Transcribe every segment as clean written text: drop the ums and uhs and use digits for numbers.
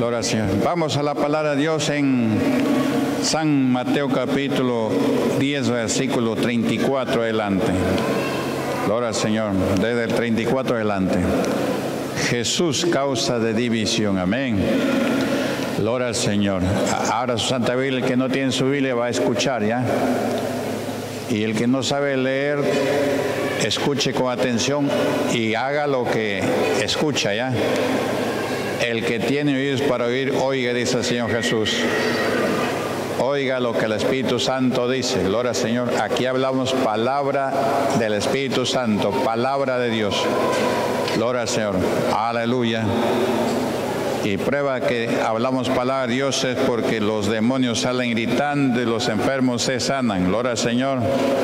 Gloria al Señor. Vamos a la palabra de Dios en San Mateo capítulo 10, versículo 34 adelante. Gloria al Señor. Desde el 34 adelante. Jesús, causa de división. Amén. Gloria al Señor. Ahora su Santa Biblia, el que no tiene su Biblia va a escuchar, ¿ya? Y el que no sabe leer, escuche con atención y haga lo que escucha, ¿ya? El que tiene oídos para oír, oiga, dice el Señor Jesús. Oiga lo que el Espíritu Santo dice. Gloria al Señor. Aquí hablamos palabra del Espíritu Santo, palabra de Dios. Gloria al Señor. Aleluya. Y prueba que hablamos palabra de Dios es porque los demonios salen gritando y los enfermos se sanan. Gloria al Señor.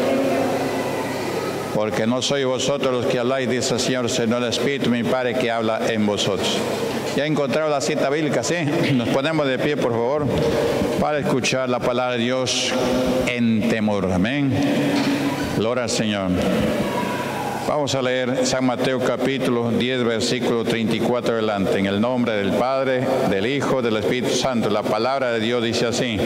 Porque no sois vosotros los que habláis, dice el Señor, sino el Espíritu, mi Padre, que habla en vosotros. ¿Ya encontraron la cita bíblica? ¿Sí? Nos ponemos de pie, por favor, para escuchar la palabra de Dios en temor. Amén. Gloria al Señor. Vamos a leer San Mateo capítulo 10, versículo 34 adelante. En el nombre del Padre, del Hijo, del Espíritu Santo. La palabra de Dios dice así.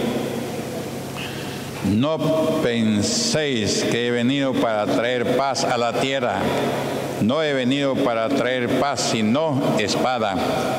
No penséis que he venido para traer paz a la tierra. No he venido para traer paz, sino espada.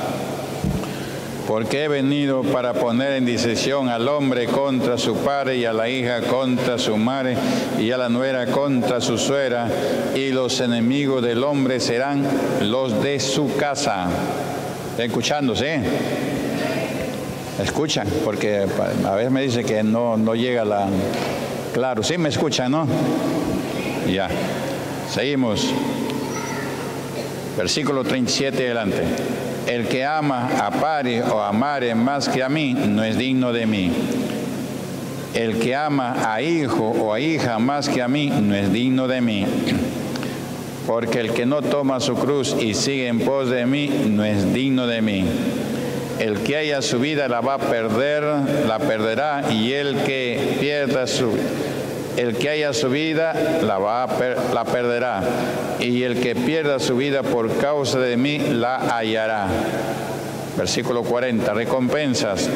Porque he venido para poner en disección al hombre contra su padre, y a la hija contra su madre, y a la nuera contra su suegra, y los enemigos del hombre serán los de su casa. ¿Está escuchando, sí? Escuchan, porque a veces me dice que no llega la... Claro, sí me escuchan, ¿no? Ya. Seguimos. Versículo 37 adelante. El que ama a padre o a madre más que a mí, no es digno de mí. El que ama a hijo o a hija más que a mí, no es digno de mí. Porque el que no toma su cruz y sigue en pos de mí, no es digno de mí. El que haya su vida la va a perder, la perderá, y el que haya su vida la perderá, y el que pierda su vida por causa de mí la hallará. Versículo 40, recompensas.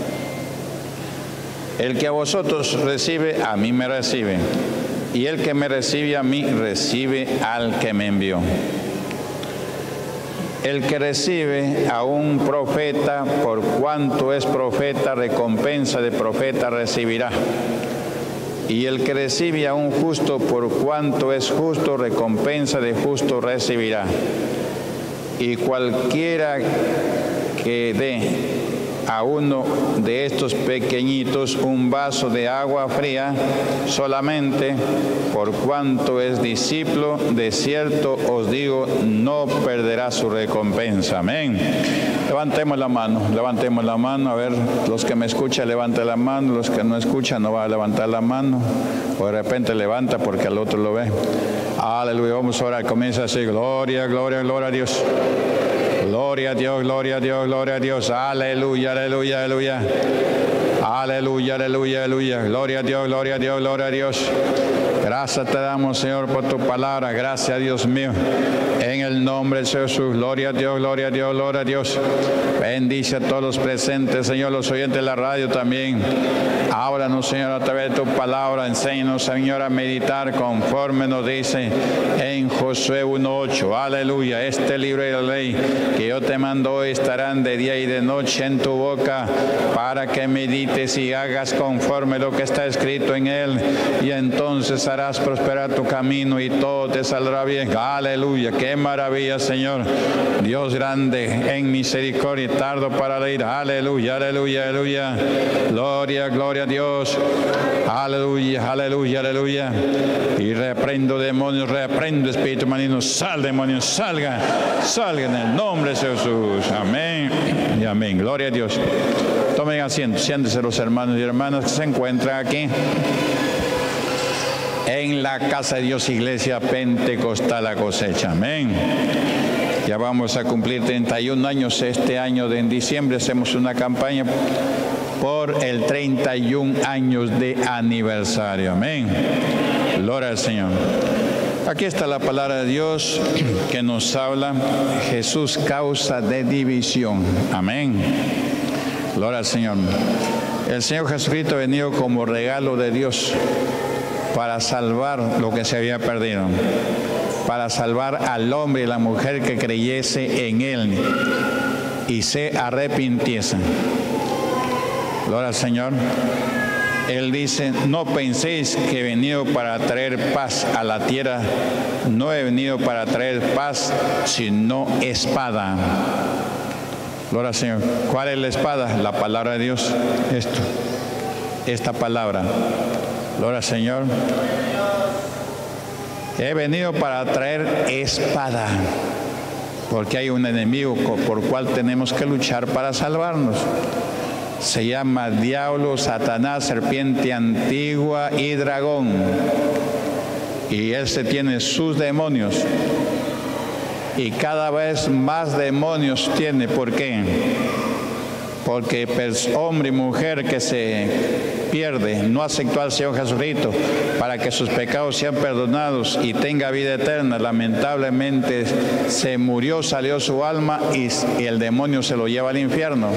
El que a vosotros recibe, a mí me recibe, y el que me recibe a mí, recibe al que me envió. El que recibe a un profeta, por cuanto es profeta, recompensa de profeta recibirá. Y el que recibe a un justo, por cuanto es justo, recompensa de justo recibirá. Y cualquiera que dé a uno de estos pequeñitos un vaso de agua fría, solamente por cuanto es discípulo, de cierto os digo, no perderá su recompensa. Amén. Levantemos la mano, a ver, los que me escuchan levanten la mano, los que no escuchan no van a levantar la mano, o de repente levanta porque al otro lo ve. Aleluya, vamos a orar, comienza así, gloria, gloria, gloria a Dios. Gloria a Dios, gloria a Dios, gloria a Dios. Aleluya, aleluya, aleluya. Aleluya, aleluya, aleluya. Gloria a Dios, gloria a Dios, gloria a Dios. Gracias te damos, Señor, por tu palabra. Gracias, Dios mío. En el nombre de Jesús. Gloria a Dios, gloria a Dios, gloria a Dios. Bendice a todos los presentes, Señor, los oyentes de la radio también. Háblanos, Señor, a través de tu palabra. Enséñanos, Señor, a meditar conforme nos dice en Josué 1:8. Aleluya. Este libro de la ley que yo te mando hoy estarán de día y de noche en tu boca, para que medites y hagas conforme lo que está escrito en él, y entonces harás prosperar tu camino y todo te saldrá bien. Aleluya. Qué maravilla, Señor. Dios grande en misericordia y tardo para la ira. Aleluya, aleluya, aleluya. Gloria, gloria a Dios. Aleluya, aleluya, aleluya. Y reprendo demonios, reprendo espíritu maligno. Sal, demonios, salga en el nombre de Jesús. Amén y amén. Gloria a Dios. Tomen asiento, siéntense los hermanos y hermanas que se encuentran aquí en la casa de Dios, Iglesia Pentecostal La Cosecha. Amén. Ya vamos a cumplir 31 años este año. En diciembre hacemos una campaña por el 31 años de aniversario. Amén. Gloria al Señor. Aquí está la palabra de Dios que nos habla. Jesús, causa de división. Amén. Gloria al Señor. El Señor Jesucristo ha venido como regalo de Dios para salvar lo que se había perdido, para salvar al hombre y la mujer que creyese en Él y se arrepintiesen. Gloria al Señor. Él dice, no penséis que he venido para traer paz a la tierra. No he venido para traer paz, sino espada. Gloria al Señor. ¿Cuál es la espada? La palabra de Dios. Esta palabra. Gloria al Señor. He venido para traer espada, porque hay un enemigo por cual tenemos que luchar para salvarnos. Se llama diablo, Satanás, serpiente antigua y dragón. Y él tiene sus demonios. Y cada vez más demonios tiene. ¿Por qué? Porque hombre y mujer que se pierde, no aceptó al Señor Jesucristo para que sus pecados sean perdonados y tenga vida eterna. Lamentablemente se murió, salió su alma y el demonio se lo lleva al infierno.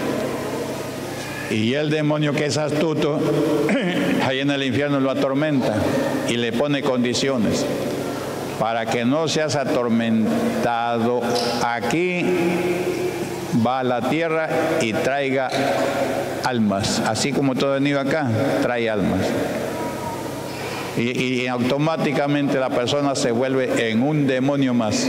Y el demonio, que es astuto, ahí en el infierno lo atormenta y le pone condiciones. Para que no seas atormentado aquí, va a la tierra y traiga almas. Así como todo venido acá, trae almas. Y automáticamente la persona se vuelve en un demonio más.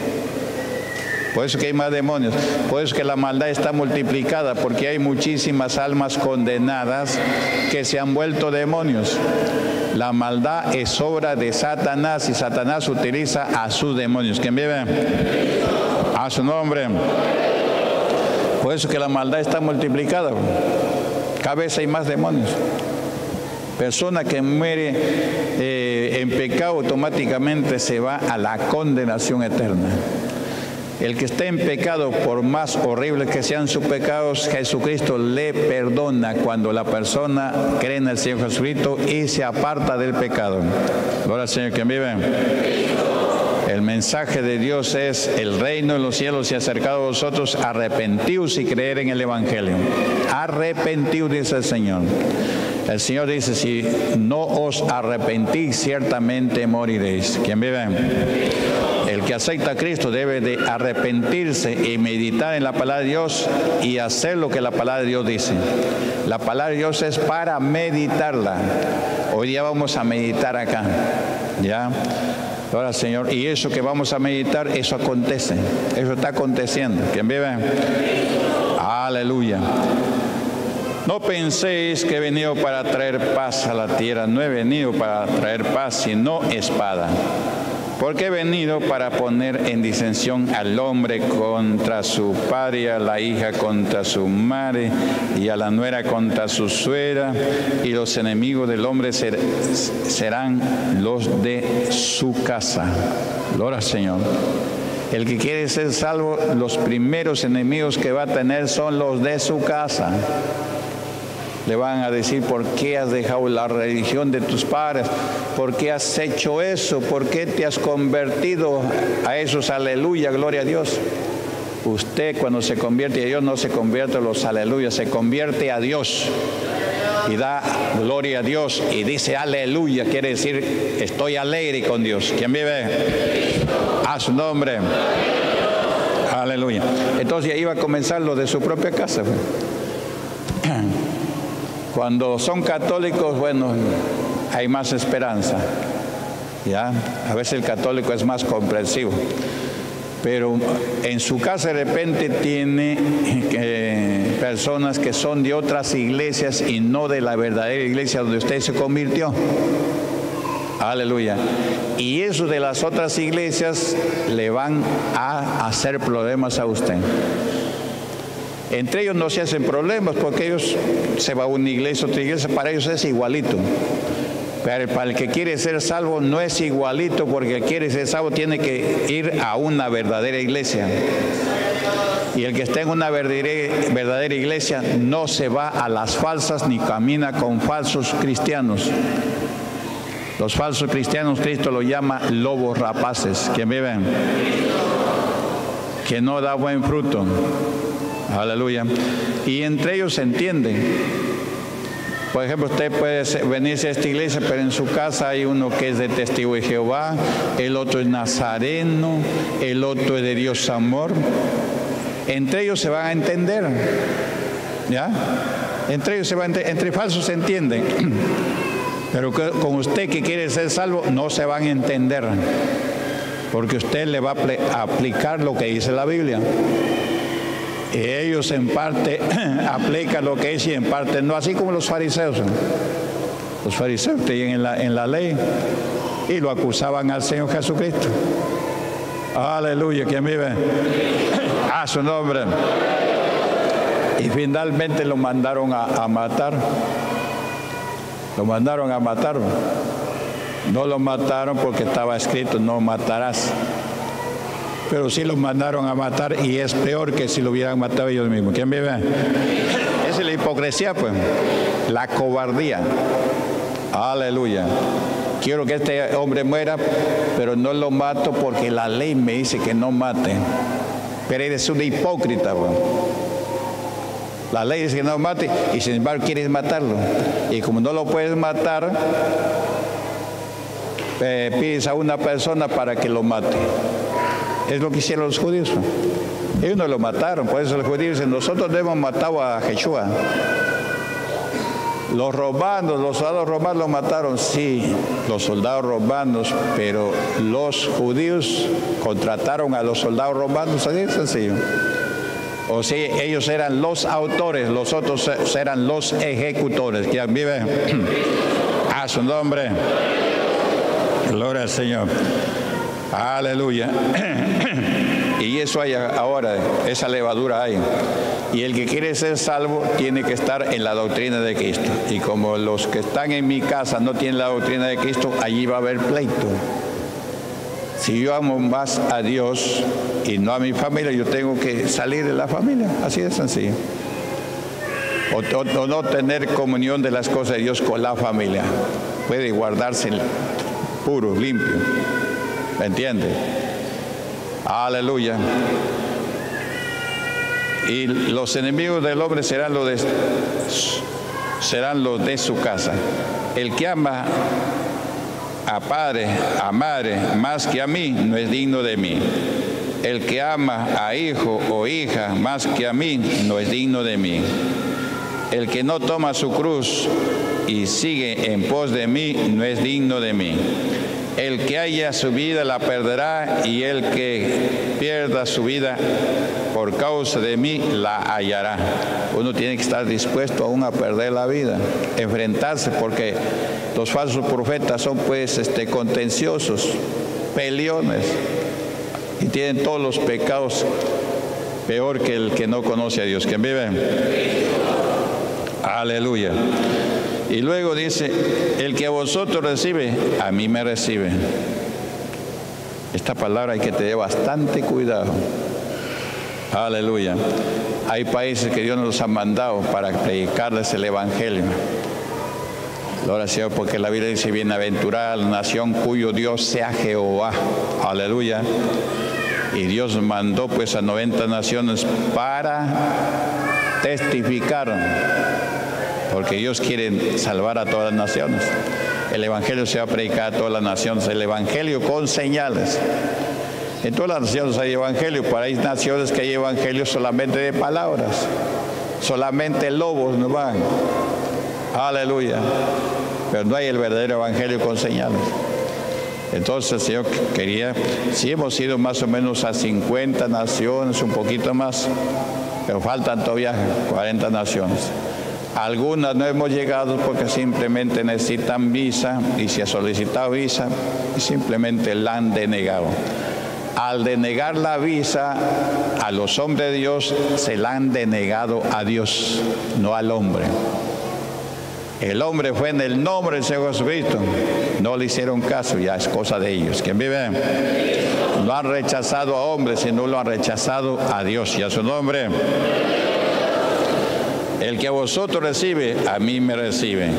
Por eso que hay más demonios. Por eso que la maldad está multiplicada, porque hay muchísimas almas condenadas que se han vuelto demonios. La maldad es obra de Satanás y Satanás utiliza a sus demonios. ¿Quién vive? A su nombre. Por eso que la maldad está multiplicada. Cada vez hay más demonios. Persona que muere en pecado automáticamente se va a la condenación eterna. El que esté en pecado, por más horribles que sean sus pecados, Jesucristo le perdona cuando la persona cree en el Señor Jesucristo y se aparta del pecado. Gloria al Señor. ¿Quién vive? El mensaje de Dios es: el reino de los cielos se ha acercado a vosotros, arrepentíos y creer en el Evangelio. Arrepentíos, dice el Señor. El Señor dice: si no os arrepentís, ciertamente moriréis. ¿Quién vive? El que acepta a Cristo debe de arrepentirse y meditar en la palabra de Dios y hacer lo que la palabra de Dios dice. La palabra de Dios es para meditarla. Hoy día vamos a meditar acá, ¿ya? Ahora, Señor, y eso que vamos a meditar, eso acontece, eso está aconteciendo. ¿Quién vive? Aleluya. No penséis que he venido para traer paz a la tierra. No he venido para traer paz, sino espada. Porque he venido para poner en disensión al hombre contra su padre, a la hija contra su madre, y a la nuera contra su suegra, y los enemigos del hombre serán los de su casa. Gloria al Señor. El que quiere ser salvo, los primeros enemigos que va a tener son los de su casa. Le van a decir: ¿por qué has dejado la religión de tus padres? ¿Por qué has hecho eso? ¿Por qué te has convertido a esos? Aleluya, gloria a Dios. Usted, cuando se convierte a Dios, no se convierte a los aleluya, se convierte a Dios y da gloria a Dios y dice aleluya. Quiere decir: estoy alegre con Dios. ¿Quién vive? A su nombre. Aleluya. Entonces iba a comenzar lo de su propia casa. Cuando son católicos, bueno, hay más esperanza, ¿ya? A veces el católico es más comprensivo. Pero en su casa de repente tiene personas que son de otras iglesias y no de la verdadera iglesia donde usted se convirtió. Aleluya. Y eso de las otras iglesias le van a hacer problemas a usted. Entre ellos no se hacen problemas porque ellos se va a una iglesia, otra iglesia, para ellos es igualito. Pero para el que quiere ser salvo no es igualito, porque el que quiere ser salvo tiene que ir a una verdadera iglesia. Y el que está en una verdadera iglesia no se va a las falsas ni camina con falsos cristianos. Los falsos cristianos, Cristo los llama lobos rapaces. ¿Quién viven? Que no da buen fruto. Aleluya. Y entre ellos se entienden. Por ejemplo, usted puede venirse a esta iglesia, pero en su casa hay uno que es de Testigo de Jehová, el otro es nazareno, el otro es de Dios Amor. Entre ellos se van a entender. ¿Ya? Entre ellos se van a entender. Entre falsos se entienden. Pero con usted que quiere ser salvo, no se van a entender. Porque usted le va a aplicar lo que dice la Biblia. Y ellos en parte aplican lo que dice y en parte no, así como los fariseos. Los fariseos tenían en la ley y lo acusaban al Señor Jesucristo. Aleluya, ¿quién vive? A su nombre. Y finalmente lo mandaron a matar. Lo mandaron a matar. No lo mataron porque estaba escrito, no matarás. Pero sí los mandaron a matar y es peor que si lo hubieran matado ellos mismos. ¿Quién vive? Esa es la hipocresía, pues. La cobardía. Aleluya. Quiero que este hombre muera, pero no lo mato porque la ley me dice que no mate. Pero eres un hipócrita, pues. La ley dice que no mate y sin embargo quieres matarlo. Y como no lo puedes matar, pides a una persona para que lo mate. Es lo que hicieron los judíos. Ellos no lo mataron, por eso los judíos dicen, nosotros no hemos matado a Yeshua. Los romanos, los soldados romanos lo mataron, sí, los soldados romanos, pero los judíos contrataron a los soldados romanos, así de sencillo. O sea, ellos eran los autores, los otros eran los ejecutores. ¿Quién vive? A su nombre. Gloria al Señor. Aleluya. Y eso hay ahora, esa levadura hay. Y el que quiere ser salvo tiene que estar en la doctrina de Cristo. Y como los que están en mi casa no tienen la doctrina de Cristo, allí va a haber pleito. Si yo amo más a Dios y no a mi familia, yo tengo que salir de la familia. Así de sencillo. O no tener comunión de las cosas de Dios con la familia. Puede guardarse puro, limpio. ¿Me entiende? Aleluya. Y los enemigos del hombre serán los de su casa. El que ama a padre, a madre, más que a mí, no es digno de mí. El que ama a hijo o hija más que a mí, no es digno de mí. El que no toma su cruz y sigue en pos de mí, no es digno de mí. El que haya su vida la perderá, y el que pierda su vida por causa de mí la hallará. Uno tiene que estar dispuesto aún a perder la vida, enfrentarse, porque los falsos profetas son pues contenciosos, peleones, y tienen todos los pecados peor que el que no conoce a Dios. ¿Quién vive? Aleluya. Y luego dice, el que a vosotros recibe, a mí me recibe. Esta palabra hay que tener bastante cuidado. Aleluya. Hay países que Dios nos ha mandado para predicarles el Evangelio. Gloria al Señor, porque la Biblia dice, bienaventurada la nación cuyo Dios sea Jehová. Aleluya. Y Dios mandó pues a 90 naciones para testificar. Porque Dios quiere salvar a todas las naciones. El Evangelio se va a predicar a todas las naciones. El Evangelio con señales. En todas las naciones hay Evangelio. Pero hay naciones que hay Evangelio solamente de palabras. Solamente lobos no van. Aleluya. Pero no hay el verdadero Evangelio con señales. Entonces el Señor quería, si hemos ido más o menos a 50 naciones, un poquito más, pero faltan todavía 40 naciones. Algunas no hemos llegado porque simplemente necesitan visa, y si ha solicitado visa, simplemente la han denegado. Al denegar la visa a los hombres de Dios, se la han denegado a Dios, no al hombre. El hombre fue en el nombre del Señor Jesucristo, no le hicieron caso, ya es cosa de ellos. ¿Quién vive? No han rechazado a hombres, sino lo han rechazado a Dios y a su nombre. El que a vosotros recibe, a mí me recibe.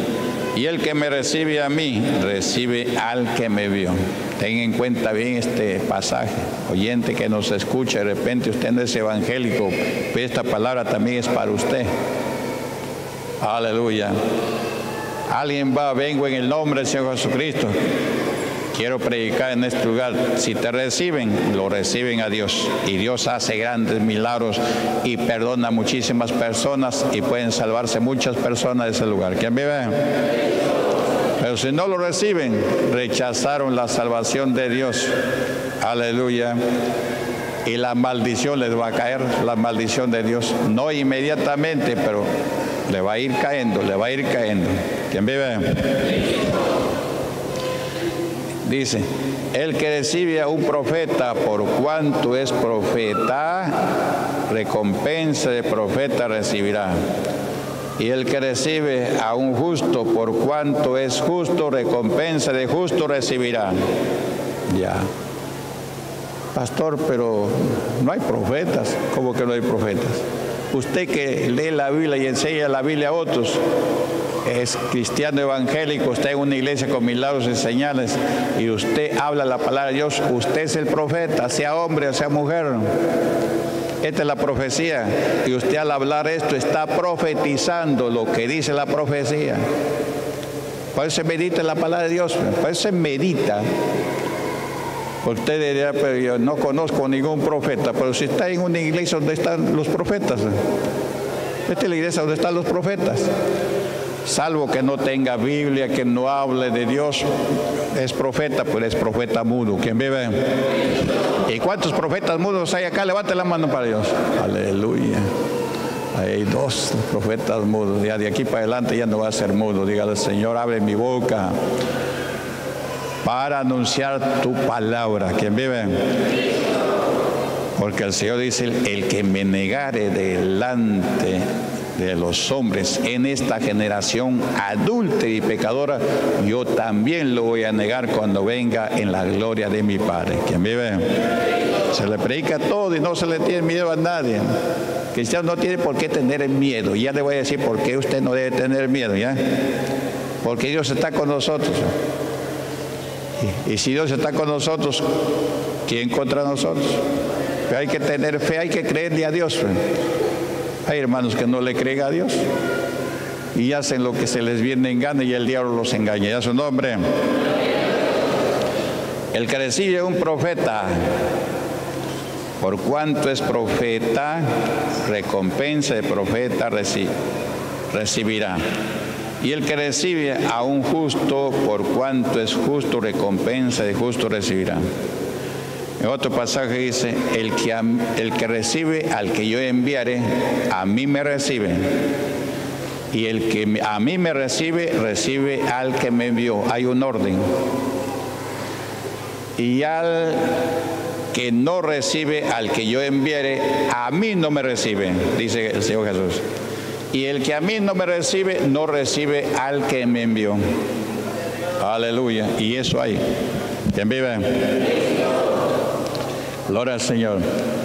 Y el que me recibe a mí, recibe al que me vio. Ten en cuenta bien este pasaje. Oyente que nos escucha, de repente usted no es evangélico, pero esta palabra también es para usted. Aleluya. Alguien va, vengo en el nombre del Señor Jesucristo. Quiero predicar en este lugar. Si te reciben, lo reciben a Dios. Y Dios hace grandes milagros y perdona a muchísimas personas y pueden salvarse muchas personas de ese lugar. ¿Quién vive? Pero si no lo reciben, rechazaron la salvación de Dios. Aleluya. Y la maldición les va a caer, la maldición de Dios. No inmediatamente, pero le va a ir cayendo, le va a ir cayendo. ¿Quién vive? Dice, el que recibe a un profeta por cuanto es profeta, recompensa de profeta recibirá. Y el que recibe a un justo por cuanto es justo, recompensa de justo recibirá. Ya. Pastor, pero no hay profetas. ¿Cómo que no hay profetas? Usted que lee la Biblia y enseña la Biblia a otros, es cristiano evangélico, está en una iglesia con milagros y señales, y usted habla la palabra de Dios, usted es el profeta, sea hombre o sea mujer. Esta es la profecía, y usted al hablar esto está profetizando lo que dice la profecía. Por eso se medita en la palabra de Dios, por eso se medita. Usted diría, pero yo no conozco ningún profeta, pero si está en una iglesia donde están los profetas, esta es la iglesia donde están los profetas. Salvo que no tenga Biblia, que no hable de Dios, es profeta, pues es profeta mudo. ¿Quién vive? ¿Y cuántos profetas mudos hay acá? Levante la mano para Dios. Aleluya. Hay 2 profetas mudos. Ya de aquí para adelante ya no va a ser mudo. Dígale, Señor, abre mi boca para anunciar tu palabra. ¿Quién vive? Porque el Señor dice, el que me negare delante de los hombres en esta generación adúltera y pecadora, yo también lo voy a negar cuando venga en la gloria de mi Padre. ¿Quién vive? Se le predica todo y no se le tiene miedo a nadie. Cristiano no tiene por qué tener miedo. Y ya le voy a decir por qué usted no debe tener miedo, ¿ya? Porque Dios está con nosotros. Y si Dios está con nosotros, ¿quién contra nosotros? Pero hay que tener fe, hay que creerle a Dios. Hay hermanos que no le creen a Dios y hacen lo que se les viene en gana y el diablo los engaña. Ya su nombre. El que recibe un profeta, por cuanto es profeta, recompensa de profeta recibirá. Y el que recibe a un justo, por cuanto es justo, recompensa de justo recibirá. En otro pasaje dice, el que recibe al que yo enviare, a mí me recibe. Y el que a mí me recibe, recibe al que me envió. Hay un orden. Y al que no recibe al que yo enviare, a mí no me recibe, dice el Señor Jesús. Y el que a mí no me recibe, no recibe al que me envió. Aleluya. Y eso hay. ¿Quién vive? Gloria al Señor.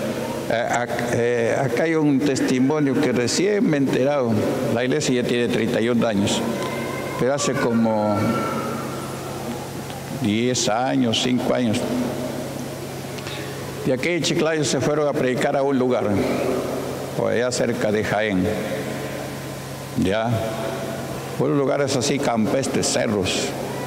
Acá hay un testimonio que recién me he enterado. La iglesia ya tiene 31 años. Pero hace como 10 años, 5 años. De aquí en Chiclayo se fueron a predicar a un lugar, por allá cerca de Jaén. Ya, fueron lugares así campestres, cerros.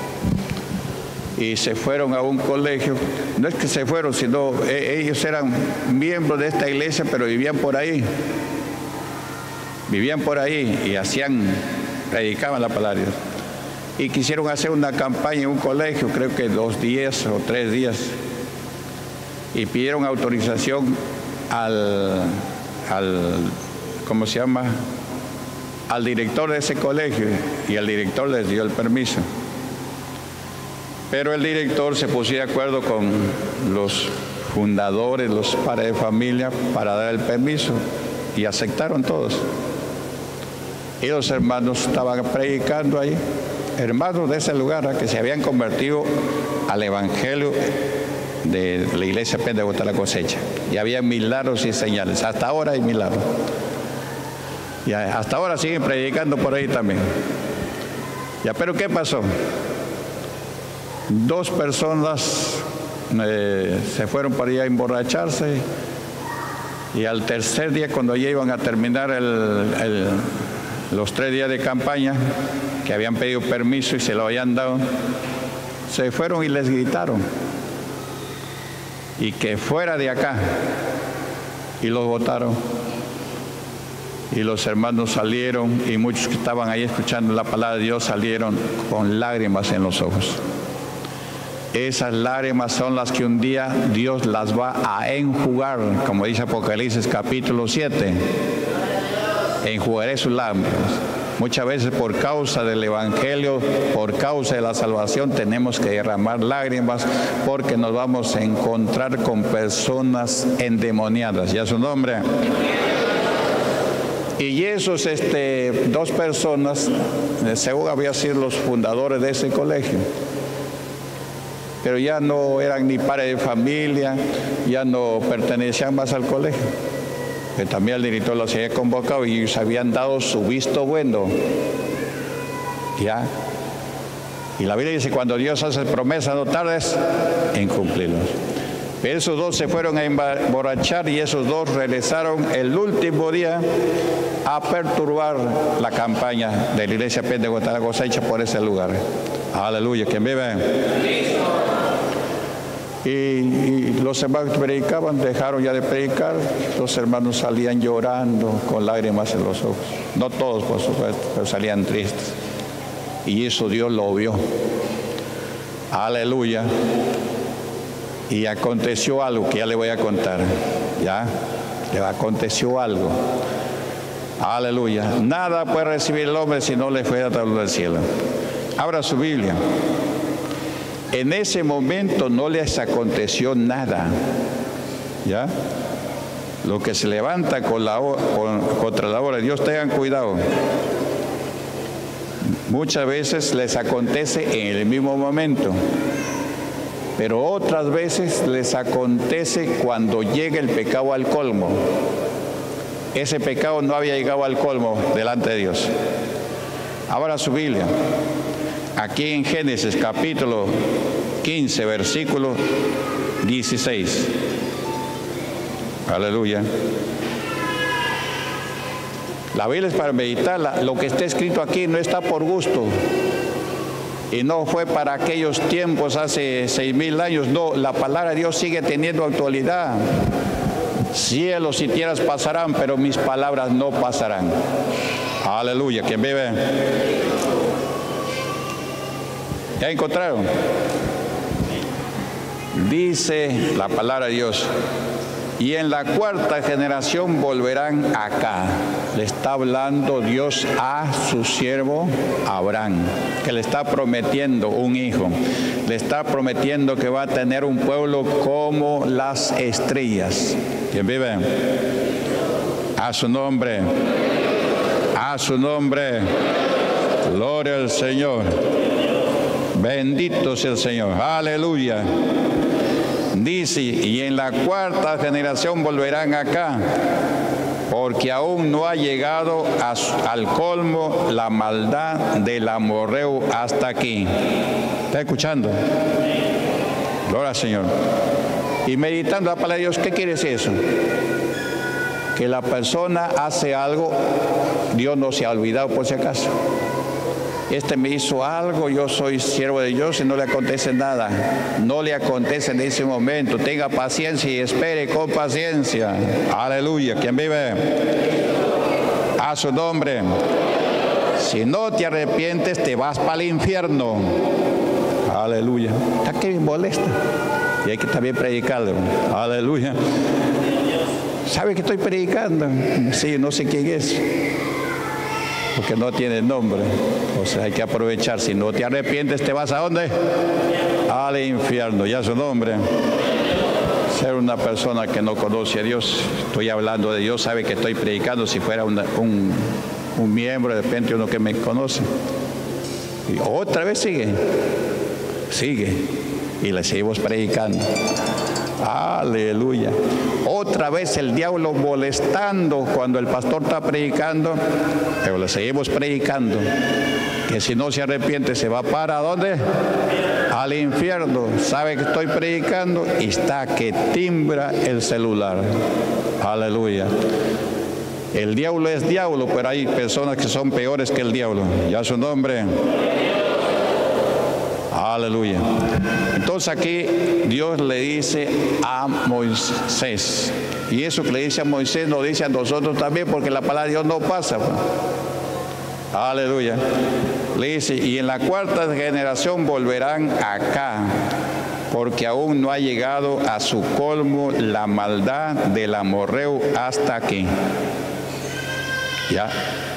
Y se fueron a un colegio. No es que se fueron, sino ellos eran miembros de esta iglesia, pero vivían por ahí. Vivían por ahí y predicaban la palabra de Dios. Y quisieron hacer una campaña en un colegio, creo que 2 días o 3 días. Y pidieron autorización al ¿cómo se llama? Al director de ese colegio, y el director les dio el permiso. Pero el director se puso de acuerdo con los fundadores, los padres de familia, para dar el permiso, y aceptaron todos. Y los hermanos estaban predicando ahí, hermanos de ese lugar, que se habían convertido al evangelio de la iglesia Pentecostal La Cosecha. Y había milagros y señales. Hasta ahora hay milagros. Y hasta ahora siguen predicando por ahí también. Ya, pero ¿qué pasó? Dos personas se fueron para allá a emborracharse, y al tercer día, cuando ya iban a terminar los 3 días de campaña, que habían pedido permiso y se lo habían dado, se fueron y les gritaron y que fuera de acá, y los botaron. Y los hermanos salieron, y muchos que estaban ahí escuchando la palabra de Dios salieron con lágrimas en los ojos. Esas lágrimas son las que un día Dios las va a enjugar, como dice Apocalipsis capítulo 7. Enjugaré sus lágrimas. Muchas veces por causa del Evangelio, por causa de la salvación, tenemos que derramar lágrimas, porque nos vamos a encontrar con personas endemoniadas. ¿Ya su nombre? Y esos dos personas, según habían sido los fundadores de ese colegio, pero ya no eran ni padres de familia, ya no pertenecían más al colegio. Que también el director los había convocado y ellos habían dado su visto bueno. Ya. Y la Biblia dice, cuando Dios hace promesas, no tardes en cumplirlos. Pero esos dos se fueron a emborrachar, y esos dos regresaron el último día a perturbar la campaña de la iglesia Pentecostal La Cosecha por ese lugar. Aleluya, ¿quién vive? Y los hermanos que predicaban dejaron ya de predicar. Los hermanos salían llorando con lágrimas en los ojos. No todos, por supuesto, pero salían tristes. Y eso Dios lo vio. Aleluya. Y aconteció algo que ya le voy a contar. Ya, le aconteció algo. Aleluya. Nada puede recibir el hombre si no le fue dado del cielo. Abra su Biblia. En ese momento no les aconteció nada. ¿Ya? Lo que se levanta contra la obra de Dios, tengan cuidado. Muchas veces les acontece en el mismo momento, pero otras veces les acontece cuando llega el pecado al colmo. Ese pecado no había llegado al colmo delante de Dios. Abra su Biblia. Aquí en Génesis capítulo 15, versículo 16. Aleluya. La Biblia es para meditarla. Lo que está escrito aquí no está por gusto. Y no fue para aquellos tiempos hace 6,000 años. No, la palabra de Dios sigue teniendo actualidad. Cielos y tierras pasarán, pero mis palabras no pasarán. Aleluya. ¿Quién vive? ¿Ya encontraron? Dice la palabra de Dios: y en la 4ª generación volverán acá. Le está hablando Dios a su siervo Abraham, que le está prometiendo un hijo. Le está prometiendo que va a tener un pueblo como las estrellas. ¿Quién vive? A su nombre. A su nombre. Gloria al Señor. Bendito sea el Señor. Aleluya. Dice, y en la 4ª generación volverán acá, porque aún no ha llegado al colmo la maldad del amorreo hasta aquí. ¿Está escuchando? Gloria al Señor. Y meditando la palabra de Dios, ¿qué quiere decir eso? Que la persona hace algo, Dios no se ha olvidado por si acaso. Este me hizo algo, yo soy siervo de Dios y no le acontece nada. No le acontece en ese momento. Tenga paciencia y espere con paciencia. Aleluya. ¿Quién vive? A su nombre. Si no te arrepientes, te vas para el infierno. Aleluya. Está que me molesta. Y hay que también predicarlo. Aleluya. ¿Sabe que estoy predicando? Sí, no sé quién es, porque no tiene nombre. O sea, hay que aprovechar. Si no te arrepientes, ¿te vas a dónde? Al infierno. Ya su nombre. Ser una persona que no conoce a Dios, estoy hablando de Dios, sabe que estoy predicando. Si fuera un miembro, de repente uno que me conoce. Y otra vez sigue. Y le seguimos predicando. Aleluya. Otra vez el diablo molestando cuando el pastor está predicando, pero le seguimos predicando. que si no se arrepiente se va para ¿dónde? Al infierno. Sabe que estoy predicando y está que timbra el celular. Aleluya. El diablo es diablo, pero hay personas que son peores que el diablo. Ya su nombre. Aleluya. Entonces aquí Dios le dice a Moisés, y eso que le dice a Moisés lo dice a nosotros también, porque la palabra de Dios no pasa. Aleluya. Le dice, y en la cuarta generación volverán acá, porque aún no ha llegado a su colmo la maldad del amorreo hasta aquí. ¿Ya?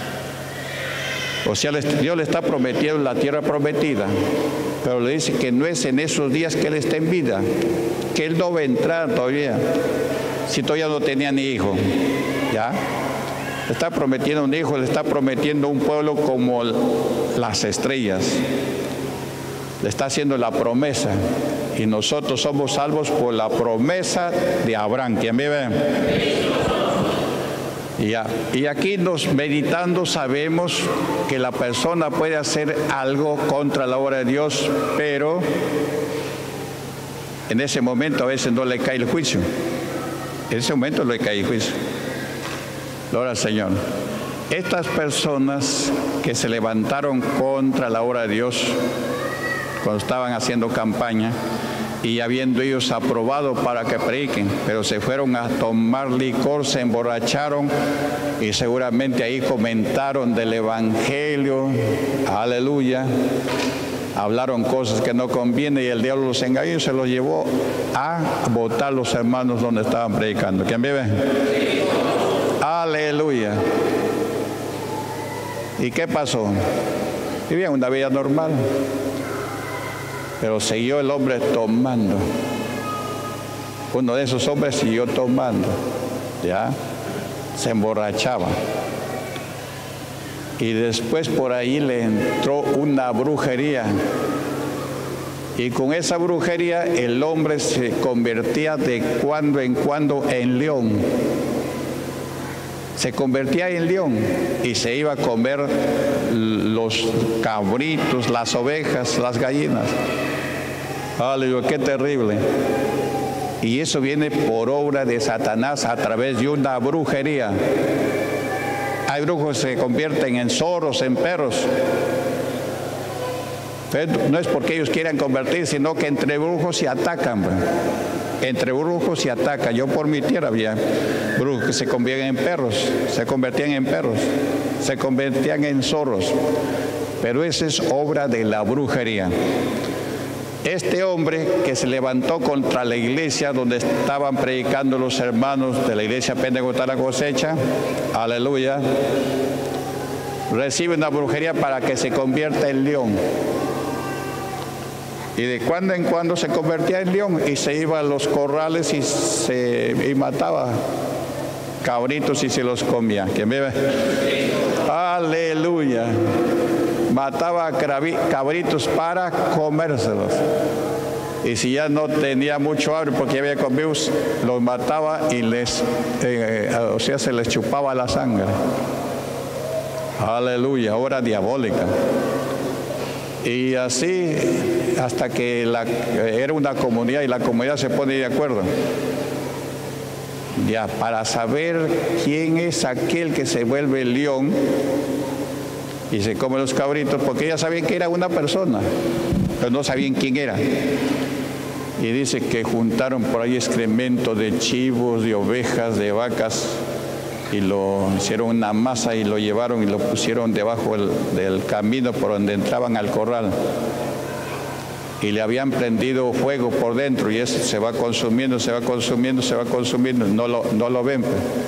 O sea, Dios le está prometiendo la tierra prometida, pero le dice que no es en esos días que Él está en vida, que Él no va a entrar todavía, si todavía no tenía ni hijo. ¿Ya? Le está prometiendo un hijo, le está prometiendo un pueblo como las estrellas. Le está haciendo la promesa, y nosotros somos salvos por la promesa de Abraham. ¿Quién vive? Y aquí meditando sabemos que la persona puede hacer algo contra la obra de Dios, pero en ese momento a veces no le cae el juicio. En ese momento no le cae el juicio. Gloria al Señor. Estas personas que se levantaron contra la obra de Dios cuando estaban haciendo campaña, y habiendo ellos aprobado para que prediquen, pero se fueron a tomar licor, se emborracharon y seguramente ahí comentaron del evangelio, aleluya, hablaron cosas que no convienen y el diablo los engañó y se los llevó a botar los hermanos donde estaban predicando. ¿Quién vive? Aleluya. ¿Y qué pasó? Vivían una vida normal, pero siguió el hombre tomando. Uno de esos hombres siguió tomando, ¿ya? Se emborrachaba. Y después por ahí le entró una brujería. Y con esa brujería el hombre se convertía de cuando en cuando en león. Se convertía en león y se iba a comer los cabritos, las ovejas, las gallinas. Aleluya, qué terrible. Y eso viene por obra de Satanás a través de una brujería. Hay brujos que se convierten en zorros, en perros. Pero no es porque ellos quieran convertir, sino que entre brujos se atacan. Entre brujos se atacan. Yo por mi tierra había brujos que se convierten en perros, se convertían en perros, se convertían en zorros. Pero esa es obra de la brujería. Este hombre que se levantó contra la iglesia donde estaban predicando los hermanos de la iglesia Pentecostal La Cosecha, aleluya, recibe una brujería para que se convierta en león. Y de cuando en cuando se convertía en león y se iba a los corrales y mataba cabritos y se los comía. ¿Quién vive? Aleluya. Mataba cabritos para comérselos. Y si ya no tenía mucho hambre porque había comido, los mataba y se les chupaba la sangre. Aleluya, obra diabólica. Y así hasta que era una comunidad y la comunidad se pone de acuerdo. Ya, para saber quién es aquel que se vuelve león y se come los cabritos, porque ya sabían que era una persona, pero no sabían quién era. Y dice que juntaron por ahí excremento de chivos, de ovejas, de vacas, y lo hicieron una masa y lo llevaron y lo pusieron debajo del camino por donde entraban al corral. Y le habían prendido fuego por dentro y eso se va consumiendo, se va consumiendo, se va consumiendo, no lo ven.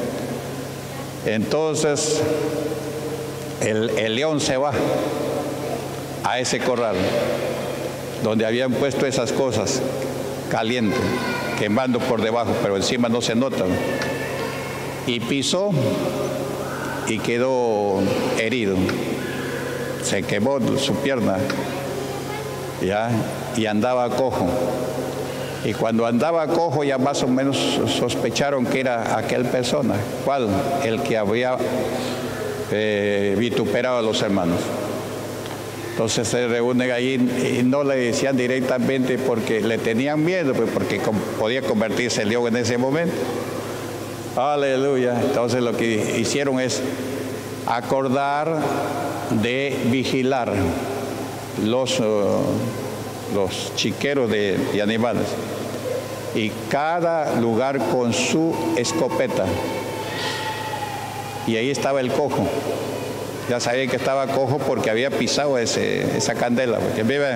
Entonces el león se va a ese corral donde habían puesto esas cosas calientes, quemando por debajo, pero encima no se nota. Y pisó y quedó herido, se quemó su pierna, ¿ya? Y andaba cojo. Y cuando andaba cojo ya más o menos sospecharon que era aquel persona. ¿Cuál? El que había vituperado a los hermanos. Entonces se reúnen ahí y no le decían directamente porque le tenían miedo, pues porque podía convertirse en león en ese momento. Aleluya. Entonces lo que hicieron es acordar de vigilar los chiqueros de animales, y cada lugar con su escopeta. Y ahí estaba el cojo. Ya sabían que estaba cojo porque había pisado esa candela, porque vive.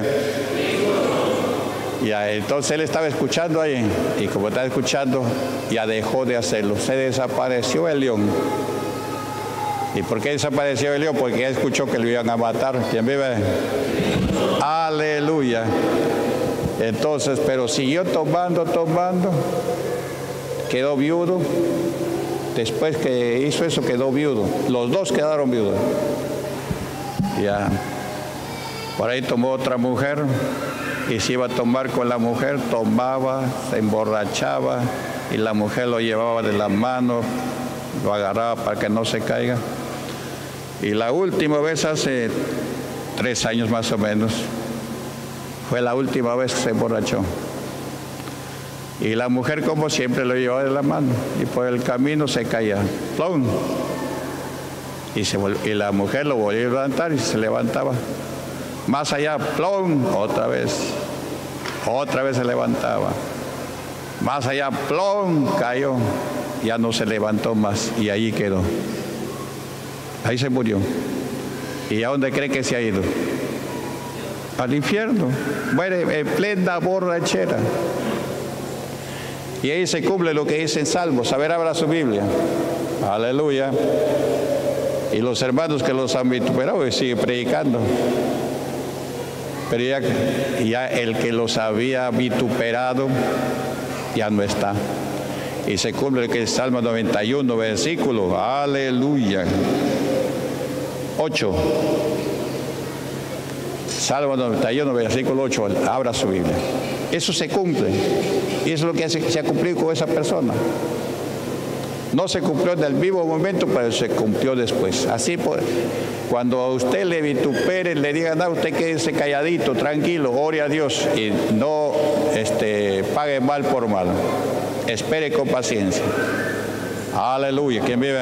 Ya, entonces él estaba escuchando ahí, y como estaba escuchando, ya dejó de hacerlo. Se desapareció el león. ¿Y por qué desapareció el león? Porque ya escuchó que lo iban a matar. ¿Quién vive? Aleluya. Entonces, pero siguió tomando, quedó viudo. Después que hizo eso, quedó viudo. Los dos quedaron viudos. Ya. Por ahí tomó otra mujer y se iba a tomar con la mujer, tomaba, se emborrachaba y la mujer lo llevaba de la mano, lo agarraba para que no se caiga. Y la última vez, hace 3 años más o menos, fue la última vez que se emborrachó. Y la mujer, como siempre, lo llevaba de la mano y por el camino se caía. ¡Plum! Y la mujer lo volvió a levantar y se levantaba. Más allá, ¡plum! Otra vez se levantaba. Más allá, ¡plum! Cayó. Ya no se levantó más y ahí quedó. Ahí se murió. ¿Y a dónde cree que se ha ido? Al infierno. Muere en plena borrachera. Y ahí se cumple lo que dice en Salmos. A ver, abra su Biblia. Aleluya. Y los hermanos que los han vituperado siguen predicando. Pero ya el que los había vituperado ya no está. Y se cumple lo que es Salmo 91, versículo. Aleluya. 8. Salmo 91, versículo 8. Abra su Biblia. Eso se cumple. Y eso es lo que se ha cumplido con esa persona. No se cumplió en el vivo momento, pero se cumplió después. Así, cuando a usted le vituperen, le digan, no, usted quédese calladito, tranquilo, ore a Dios y no pague mal por mal. Espere con paciencia. Aleluya. ¿Quién vive?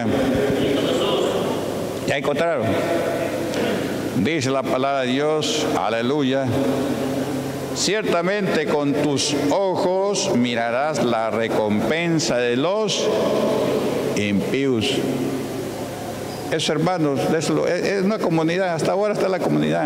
¿Ya encontraron? Dice la palabra de Dios, aleluya. Ciertamente con tus ojos mirarás la recompensa de los impíos. Eso, hermanos, es una comunidad. Hasta ahora está la comunidad.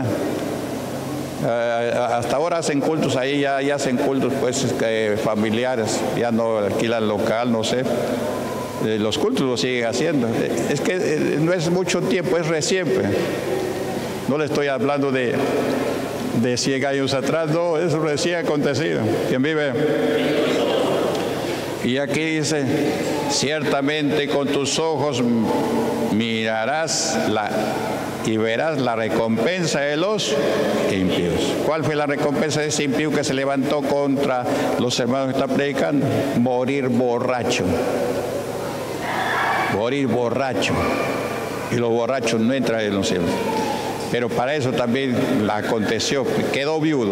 Hasta ahora hacen cultos ahí, ya hacen cultos pues familiares, ya no alquilan local, no sé. Los cultos lo siguen haciendo. Es que no es mucho tiempo, es recién. No le estoy hablando de 100 años atrás, no, es recién acontecido. ¿Quién vive? Y aquí dice, ciertamente con tus ojos mirarás y verás la recompensa de los impíos. ¿Cuál fue la recompensa de ese impío que se levantó contra los hermanos que están predicando? Morir borracho. Morir borracho. Y los borrachos no entran en los cielos. Pero para eso también la aconteció, quedó viudo.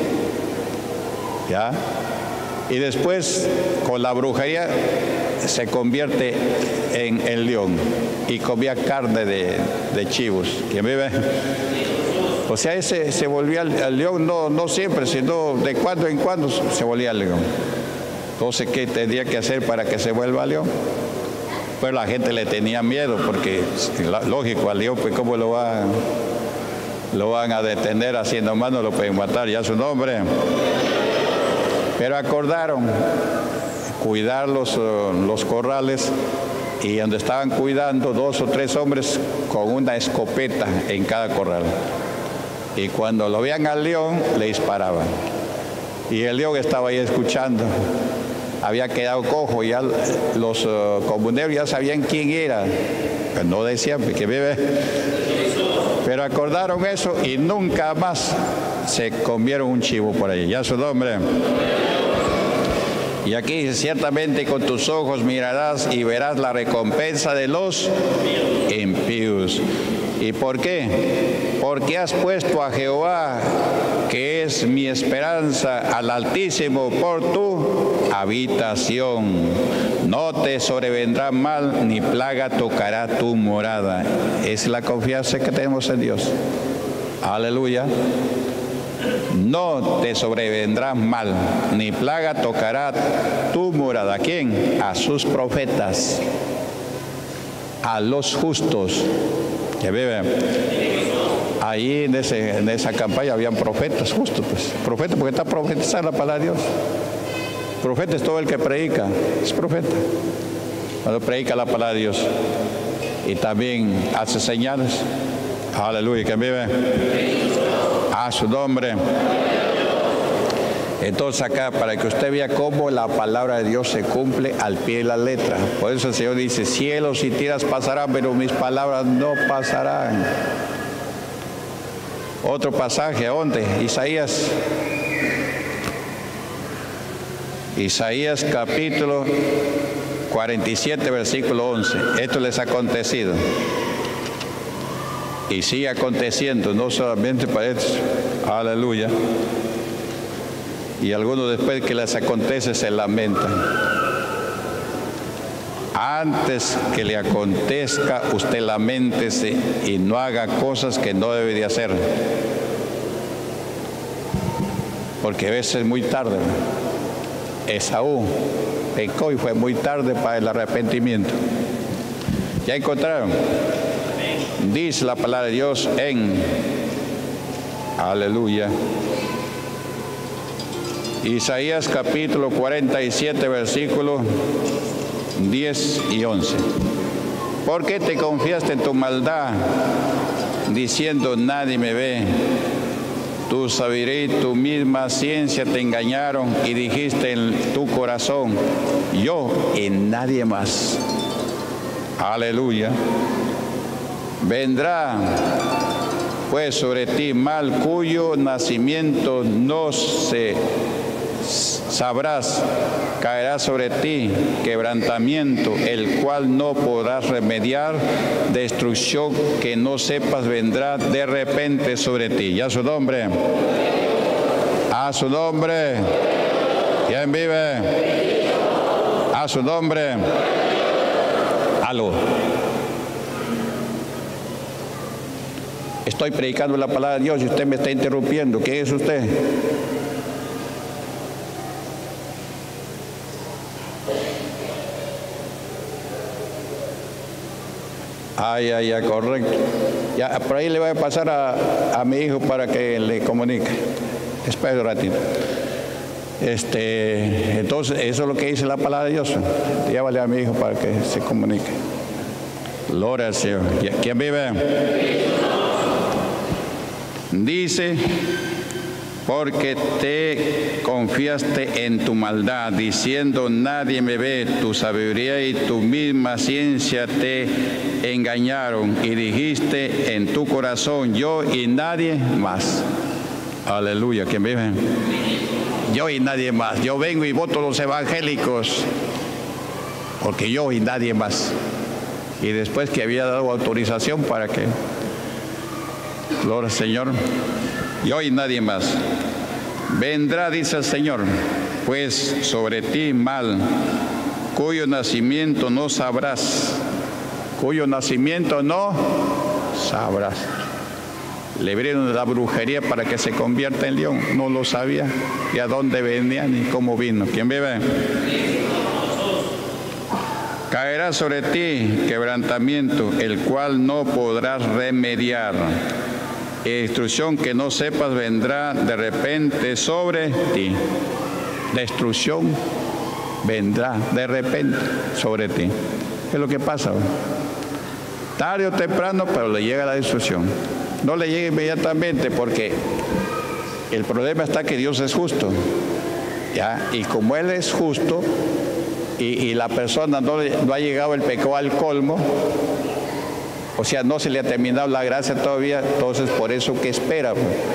¿Ya? Y después, con la brujería, se convierte en el león y comía carne de chivos. ¿Quién vive? O sea, ese se volvía al león, no siempre, sino de cuando en cuando se volvía al león. Entonces, ¿qué tendría que hacer para que se vuelva al león? Pues la gente le tenía miedo, porque lógico, al león, pues ¿cómo lo van a detener haciendo más? No lo pueden matar, ya su nombre. Pero acordaron cuidar los corrales, y donde estaban cuidando 2 o 3 hombres con una escopeta en cada corral. Y cuando lo veían al león, le disparaban. Y el león estaba ahí escuchando. Había quedado cojo, y ya los comuneros ya sabían quién era. Pero no decían que vive. Pero acordaron eso y nunca más se comieron un chivo por ahí. Ya su nombre. Y aquí dice, ciertamente con tus ojos mirarás y verás la recompensa de los impíos. ¿Y por qué? Porque has puesto a Jehová, que es mi esperanza, al Altísimo por tu habitación. No te sobrevendrá mal, ni plaga tocará tu morada. Es la confianza que tenemos en Dios. Aleluya. No te sobrevendrá mal, ni plaga tocará tu morada. ¿A quién? A sus profetas, a los justos que viven. Ahí en esa campaña habían profetas justos, pues. Profetas porque está profetizando la palabra de Dios. Profeta es todo el que predica, es profeta. Cuando predica la palabra de Dios. Y también hace señales. Aleluya, que vive. A su nombre. Entonces acá, para que usted vea cómo la palabra de Dios se cumple al pie de la letra. Por eso el Señor dice, cielos y tierras pasarán, pero mis palabras no pasarán. Otro pasaje, ¿dónde? Isaías capítulo 47, versículo 11. Esto les ha acontecido. Y sigue aconteciendo, no solamente para esto. Aleluya. Y algunos después que les acontece se lamentan. Antes que le acontezca, usted laméntese y no haga cosas que no debe de hacer. Porque a veces es muy tarde. Esaú pecó y fue muy tarde para el arrepentimiento. ¿Ya encontraron? Dice la palabra de Dios en aleluya. Isaías capítulo 47, versículos 10 y 11. ¿Por qué te confiaste en tu maldad, diciendo nadie me ve? Tu sabiduría y tu misma ciencia te engañaron y dijiste en tu corazón, yo y nadie más. Aleluya. Vendrá pues sobre ti mal cuyo nacimiento no se sabrás, caerá sobre ti quebrantamiento, el cual no podrás remediar, destrucción que no sepas vendrá de repente sobre ti. Y a su nombre, a su nombre, ¿quién vive? A su nombre, aló. Estoy predicando la palabra de Dios y usted me está interrumpiendo. ¿Quién es usted? Ay, correcto. Ya, por ahí le voy a pasar a mi hijo para que le comunique. Espera un ratito. Entonces, eso es lo que dice la palabra de Dios. Llévale a mi hijo para que se comunique. Gloria al Señor. ¿Quién vive? Dice, porque te confiaste en tu maldad, diciendo nadie me ve, tu sabiduría y tu misma ciencia te engañaron y dijiste en tu corazón, yo y nadie más. Aleluya, ¿quién vive? Yo y nadie más. Yo vengo y voto los evangélicos, porque yo y nadie más. Y después que había dado autorización para que, gloria al Señor, yo y nadie más. Vendrá, dice el Señor, pues sobre ti mal, cuyo nacimiento no sabrás. Cuyo nacimiento no sabrás. Le abrieron la brujería para que se convierta en león. No lo sabía. ¿Y a dónde venía ni cómo vino? ¿Quién vive? Caerá sobre ti quebrantamiento, el cual no podrás remediar. Destrucción que no sepas vendrá de repente sobre ti. Destrucción vendrá de repente sobre ti. ¿Qué es lo que pasa? Tarde o temprano, pero le llega la destrucción. No le llega inmediatamente porque el problema está que Dios es justo. ¿Ya? Y como Él es justo y la persona no ha llegado el pecado al colmo, o sea, no se le ha terminado la gracia todavía, entonces por eso que espera.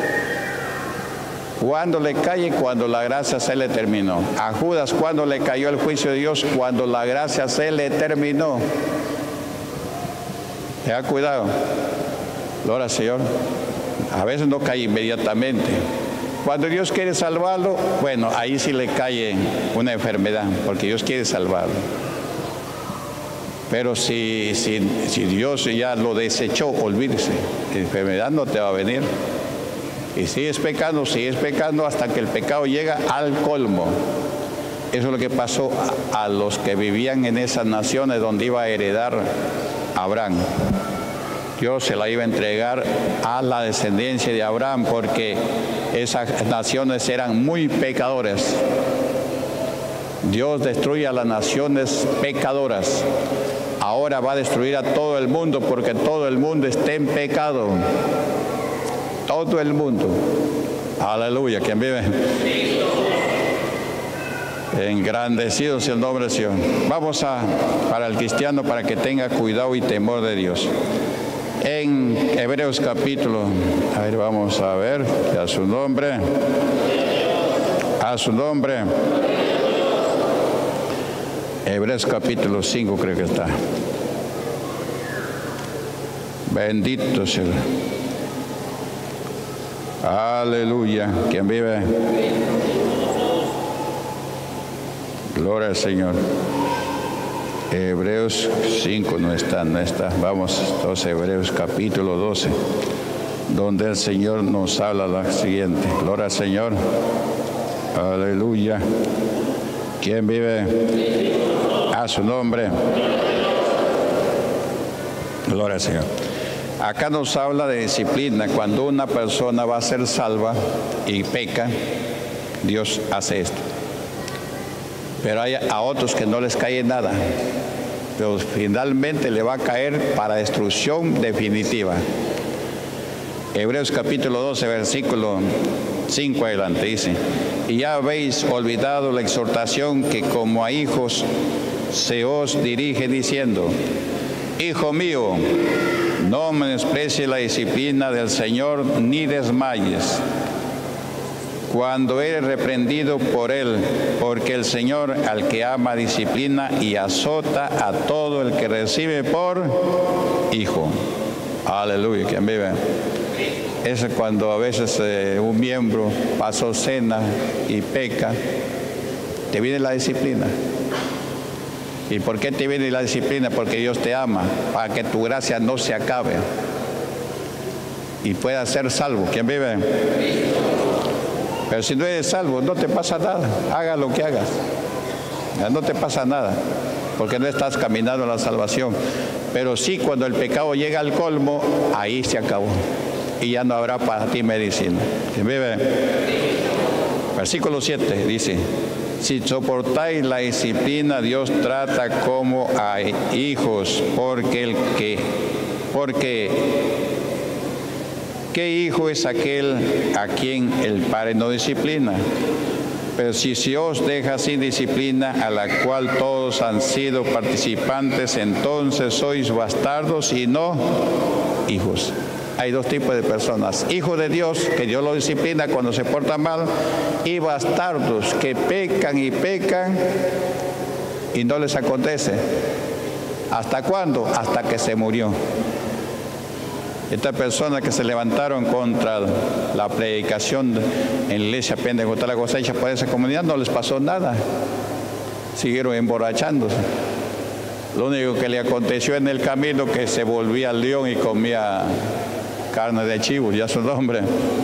Cuando le cae, cuando la gracia se le terminó. A Judas, cuando le cayó el juicio de Dios, cuando la gracia se le terminó. Tenga cuidado. Gloria al Señor. A veces no cae inmediatamente. Cuando Dios quiere salvarlo, bueno, ahí sí le cae una enfermedad, porque Dios quiere salvarlo. Pero si Dios ya lo desechó, olvídese, la enfermedad no te va a venir. Y sigues pecando hasta que el pecado llega al colmo. Eso es lo que pasó a los que vivían en esas naciones donde iba a heredar Abraham. Dios se la iba a entregar a la descendencia de Abraham porque esas naciones eran muy pecadoras. Dios destruye a las naciones pecadoras. Ahora va a destruir a todo el mundo porque todo el mundo está en pecado. Todo el mundo. Aleluya. ¿Quién vive? Engrandecido sea el nombre del Señor. Vamos para el cristiano, para que tenga cuidado y temor de Dios. En Hebreos capítulo, vamos a ver, a su nombre, Hebreos capítulo 5 creo que está. Bendito sea. Aleluya. ¿Quién vive? Gloria al Señor. Hebreos 5 no está. Vamos, entonces Hebreos capítulo 12, donde el Señor nos habla la siguiente. Gloria al Señor. Aleluya. ¿Quién vive? A su nombre. Gloria al Señor. Acá nos habla de disciplina. Cuando una persona va a ser salva y peca, Dios hace esto. Pero hay a otros que no les cae nada, pero finalmente le va a caer para destrucción definitiva. Hebreos capítulo 12, versículo 5 adelante dice: y ya habéis olvidado la exhortación que como a hijos se os dirige diciendo: hijo mío, no menosprecies la disciplina del Señor, ni desmayes cuando eres reprendido por Él, porque el Señor al que ama disciplina y azota a todo el que recibe por hijo. Aleluya, ¿quién vive? Es cuando a veces un miembro pasó cena y peca, te viene la disciplina. ¿Y por qué te viene la disciplina? Porque Dios te ama, para que tu gracia no se acabe y puedas ser salvo. ¿Quién vive? Pero si no eres salvo, no te pasa nada. Haga lo que hagas. No te pasa nada, porque no estás caminando a la salvación. Pero sí, cuando el pecado llega al colmo, ahí se acabó. Y ya no habrá para ti medicina. ¿Quién vive? Versículo 7 dice: si soportáis la disciplina, Dios trata como a hijos, porque ¿qué hijo es aquel a quien el Padre no disciplina? Pero si se os deja sin disciplina, a la cual todos han sido participantes, entonces sois bastardos y no hijos. Hay dos tipos de personas: hijos de Dios, que Dios los disciplina cuando se portan mal, y bastardos, que pecan y pecan y no les acontece. ¿Hasta cuándo? Hasta que se murió. Estas personas que se levantaron contra la predicación en la iglesia Pentecostal la Cosecha por esa comunidad, no les pasó nada. Siguieron emborrachándose. Lo único que le aconteció en el camino que se volvía león y comía carne de chivo, ya su nombre.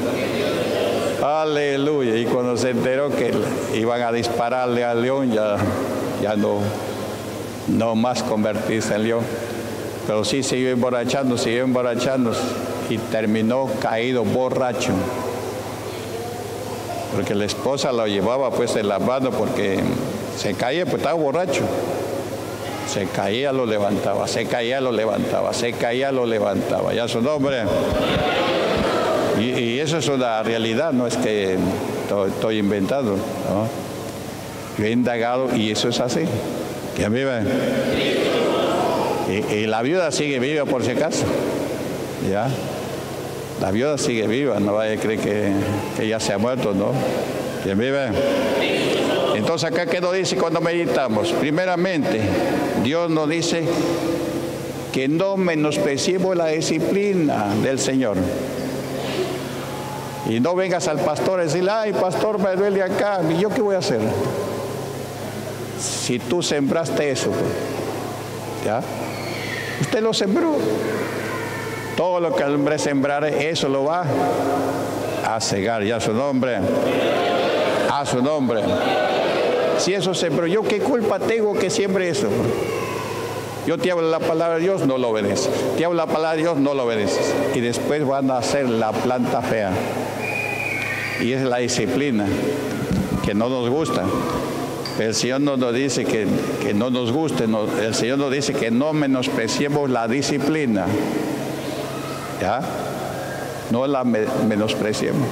Aleluya. Y cuando se enteró que iban a dispararle al león, ya no más convertirse en león. Pero sí siguió emborrachándose y terminó caído borracho. Porque la esposa lo llevaba pues en la mano, porque se caía, pues estaba borracho. Se caía, lo levantaba, se caía, lo levantaba, se caía, lo levantaba. Ya su nombre. Y eso es una realidad, no es que estoy inventando, ¿no? Yo he indagado y eso es así. ¿Quién vive? Y la viuda sigue viva, por si acaso. ¿Ya? La viuda sigue viva, no vaya a creer que ya se ha muerto, ¿no? ¿Quién vive? Entonces acá, ¿qué nos dice cuando meditamos? Primeramente, Dios nos dice que no menospreciemos la disciplina del Señor. Y no vengas al pastor a decirle, ay, pastor, me duele acá. ¿Y yo qué voy a hacer? Si tú sembraste eso, ¿ya? Usted lo sembró. Todo lo que el hombre sembrare, eso lo va a cegar. Ya su nombre. A su nombre. Si eso sembró, ¿yo qué culpa tengo que siembre eso? Yo te hablo la palabra de Dios, no lo obedeces. Te hablo la palabra de Dios, no lo obedeces. Y después van a hacer la planta fea. Y es la disciplina que no nos gusta. El Señor no nos dice que no nos guste, no, el Señor nos dice que no menospreciemos la disciplina. ¿Ya? No la menospreciemos.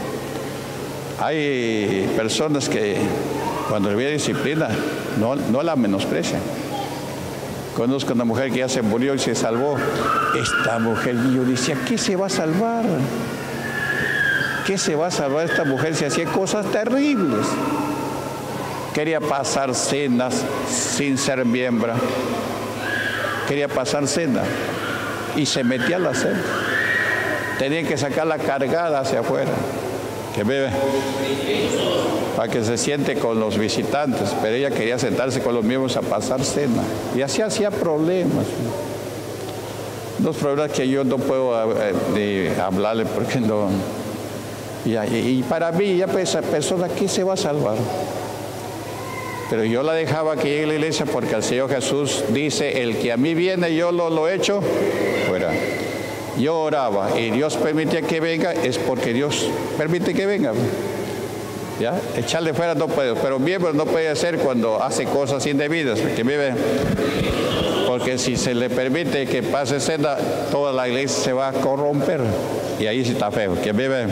Hay personas que cuando había disciplina no la menosprecian. Conozco una mujer que ya se murió y se salvó. Esta mujer, y yo decía, ¿qué se va a salvar? ¿Qué se va a salvar esta mujer si hacía cosas terribles? Quería pasar cenas sin ser miembro. Quería pasar cena y se metía a la cena. Tenía que sacarla cargada hacia afuera. Que bebe para que se siente con los visitantes, pero ella quería sentarse con los miembros a pasar cena. Y así hacía problemas. Dos problemas que yo no puedo hablarle porque no... Y para mí, ya pues, esa persona, ¿qué se va a salvar? Pero yo la dejaba que llegue a la iglesia porque el Señor Jesús dice, el que a mí viene, yo lo echo fuera. Yo oraba y Dios permitía que venga, es porque Dios permite que venga. ¿Ya? Echarle fuera no puede, pero miembro no puede hacer cuando hace cosas indebidas, porque si se le permite que pase cena, toda la iglesia se va a corromper y ahí sí está feo. ¿Quién vive?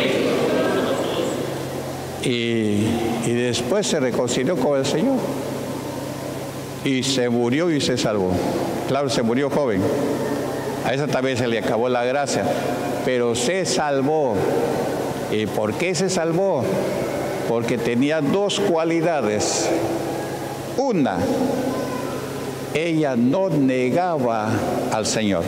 Y después se reconcilió con el Señor y se murió y se salvó. Claro, se murió joven. A esa también se le acabó la gracia, pero se salvó. ¿Y por qué se salvó? Porque tenía dos cualidades. Una, ella no negaba al Señor.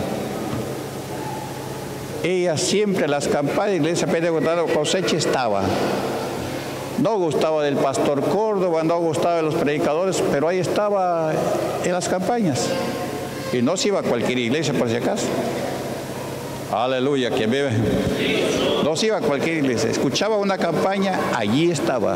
Ella siempre en las campañas de iglesia pentecostal cosecha estaba. No gustaba del pastor Córdoba, no gustaba de los predicadores, pero ahí estaba en las campañas. Y no se iba a cualquier iglesia por si acaso. Aleluya, ¿quién vive? No se iba a cualquier iglesia. Escuchaba una campaña, allí estaba.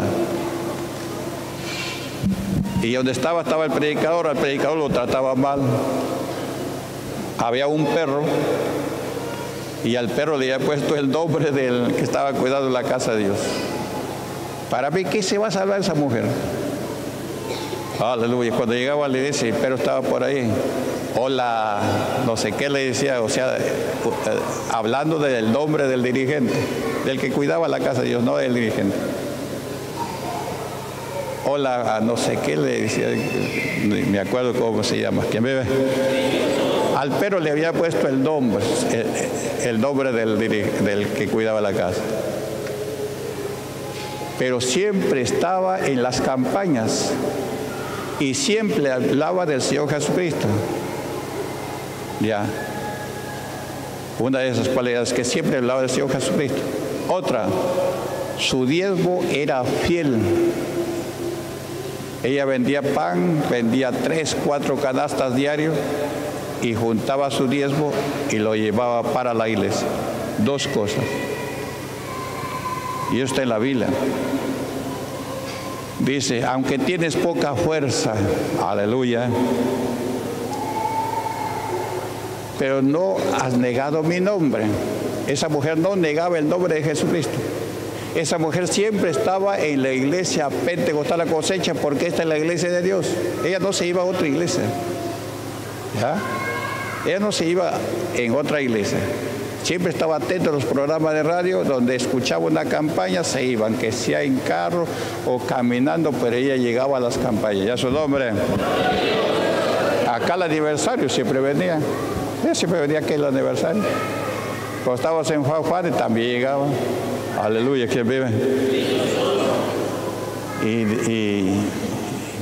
Y donde estaba el predicador, al predicador lo trataba mal. Había un perro y al perro le había puesto el nombre del que estaba cuidando la casa de Dios. Para mí, ¿qué se va a salvar esa mujer? Aleluya. Cuando llegaba a la iglesia, el perro estaba por ahí. Hola, no sé qué le decía, o sea, hablando del nombre del dirigente, del que cuidaba la casa de Dios, no del dirigente. Hola, no sé qué le decía, me acuerdo cómo se llama. ¿Quién vive? Al perro le había puesto el nombre del que cuidaba la casa. Pero siempre estaba en las campañas y siempre hablaba del Señor Jesucristo. Ya. Una de esas cualidades, que siempre hablaba del Señor Jesucristo. Otra, su diezmo era fiel. Ella vendía pan, vendía 3, 4 canastas diarios y juntaba su diezmo y lo llevaba para la iglesia. Dos cosas. Y esto está en la Biblia. Dice, aunque tienes poca fuerza, aleluya, pero no has negado mi nombre. Esa mujer no negaba el nombre de Jesucristo. Esa mujer siempre estaba en la iglesia pentecostal La Cosecha, porque esta es la iglesia de Dios. Ella no se iba a otra iglesia. ¿Ya? Ella no se iba en otra iglesia. Siempre estaba atento a los programas de radio donde escuchaba una campaña, se iban, que sea en carro o caminando, pero ella llegaba a las campañas. Ya su nombre. Acá el aniversario siempre venía. Ella siempre venía aquí el aniversario. Cuando estábamos en Fanfare también llegaba. Aleluya, ¿quién vive? Y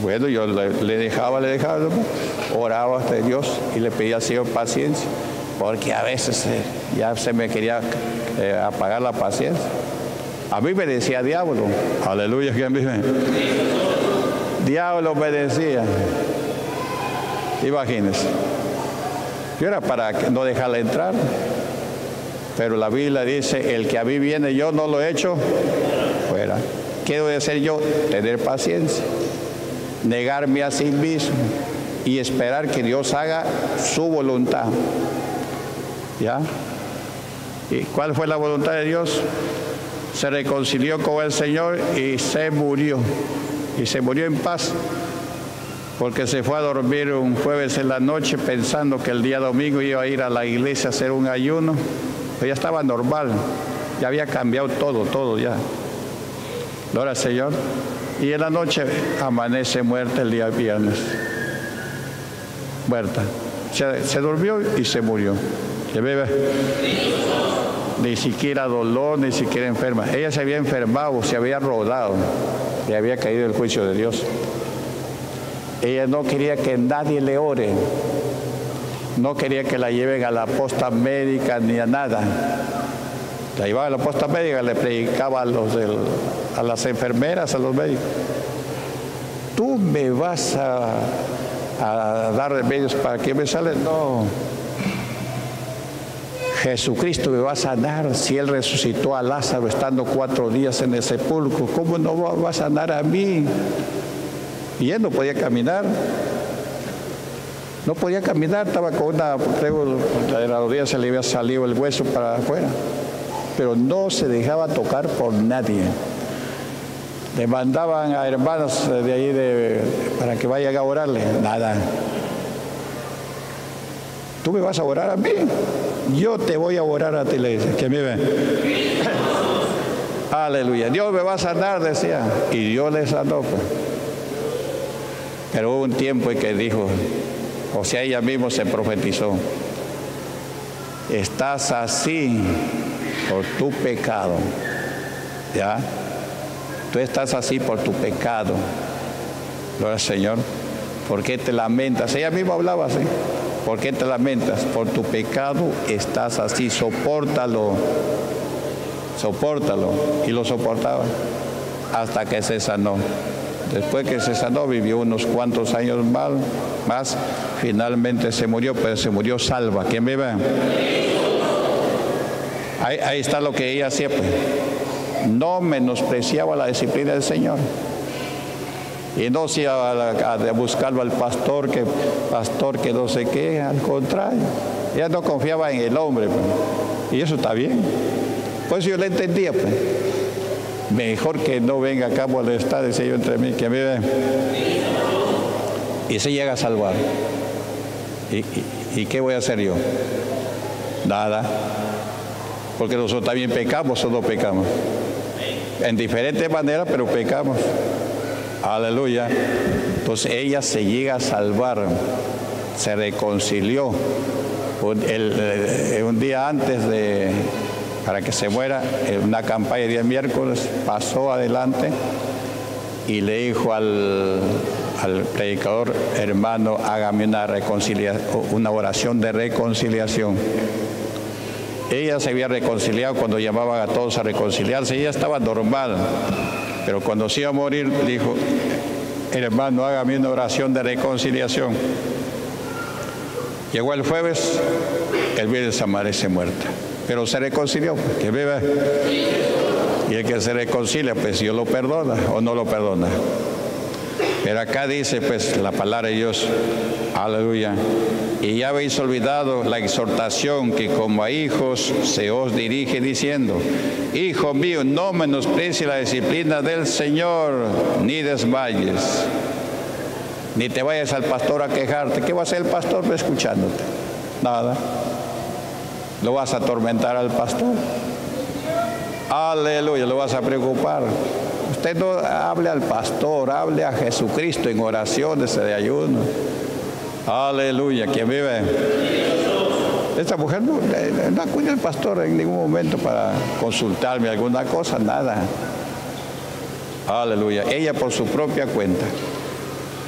Bueno, yo le dejaba, oraba hasta Dios y le pedía al Señor paciencia, porque a veces ya se me quería apagar la paciencia. A mí me decía diablo, aleluya, ¿quién vive? Diablo me decía, imagínense. Yo era para no dejarla entrar, pero la Biblia dice, el que a mí viene yo no lo he hecho fuera. ¿Qué debo de hacer yo? Tener paciencia, negarme a sí mismo y esperar que Dios haga su voluntad. ¿Ya? ¿Y cuál fue la voluntad de Dios? Se reconcilió con el Señor y se murió. Y se murió en paz, porque se fue a dormir un jueves en la noche pensando que el día domingo iba a ir a la iglesia a hacer un ayuno. Pero ya estaba normal, ya había cambiado todo ya. Gloria al Señor. Y en la noche amanece muerta el día viernes. Muerta. Se durmió y se murió. ¿Le bebe? Ni siquiera dolor, ni siquiera enferma. Ella se había enfermado, se había rodado, le había caído el juicio de Dios. Ella no quería que nadie le ore, no quería que la lleven a la posta médica ni a nada. La llevaban a la posta médica, le predicaba a las enfermeras, a los médicos. Tú me vas a dar remedios para que me sale. No. Jesucristo me va a sanar. Si Él resucitó a Lázaro estando 4 días en el sepulcro, ¿cómo no va a sanar a mí? Y él no podía caminar. No podía caminar, estaba con una, creo, de la rodilla se le había salido el hueso para afuera. Pero no se dejaba tocar por nadie. Le mandaban a hermanos de ahí para que vayan a orarle. Nada. ¿Tú me vas a orar a mí? Yo te voy a orar a ti, le dice. ¿Quién vive? Aleluya. Dios me va a sanar, decía. Y Dios le sanó. Pues. Pero hubo un tiempo en que dijo, o sea, ella misma se profetizó. Estás así por tu pecado. ¿Ya? Tú estás así por tu pecado. Gloria al Señor. ¿Por qué te lamentas? Ella misma hablaba así. ¿Por qué te lamentas? Por tu pecado estás así, sopórtalo. Sopórtalo. Y lo soportaba hasta que se sanó. Después que se sanó, vivió unos cuantos años más. Finalmente se murió, pero se murió salva. ¿Quién vive? Ahí está lo que ella hacía, pues. No menospreciaba la disciplina del Señor. Y no se iba a buscarlo al pastor que no sé qué, al contrario. Ella no confiaba en el hombre, pues. Y eso está bien. Pues yo le entendía, pues. Mejor que no venga acá a molestar, decía yo entre mí, que vive. Y se llega a salvar. ¿Y qué voy a hacer yo? Nada. Porque nosotros también pecamos o no pecamos. En diferentes maneras, pero pecamos. Aleluya. Entonces ella se llega a salvar, se reconcilió. Un día antes para que se muera, en una campaña de día miércoles, pasó adelante y le dijo al predicador: hermano, hágame una oración de reconciliación. Ella se había reconciliado cuando llamaban a todos a reconciliarse, ella estaba normal. Pero cuando se iba a morir, dijo: hermano, hágame una oración de reconciliación. Llegó el jueves, el viernes amanece muerta. Pero se reconcilió, que vive. Y el que se reconcilia, pues Dios lo perdona o no lo perdona. Pero acá dice, pues, la palabra de Dios, aleluya. Y ya habéis olvidado la exhortación que como a hijos se os dirige diciendo: hijo mío, no menosprecies la disciplina del Señor, ni desmayes, ni te vayas al pastor a quejarte. ¿Qué va a hacer el pastor escuchándote? Nada. ¿Lo vas a atormentar al pastor? Aleluya, lo vas a preocupar. Usted no hable al pastor, hable a Jesucristo en oraciones de ayuno. Aleluya, ¿quién vive? Esta mujer no acude al pastor en ningún momento para consultarme alguna cosa, nada. Aleluya, ella por su propia cuenta.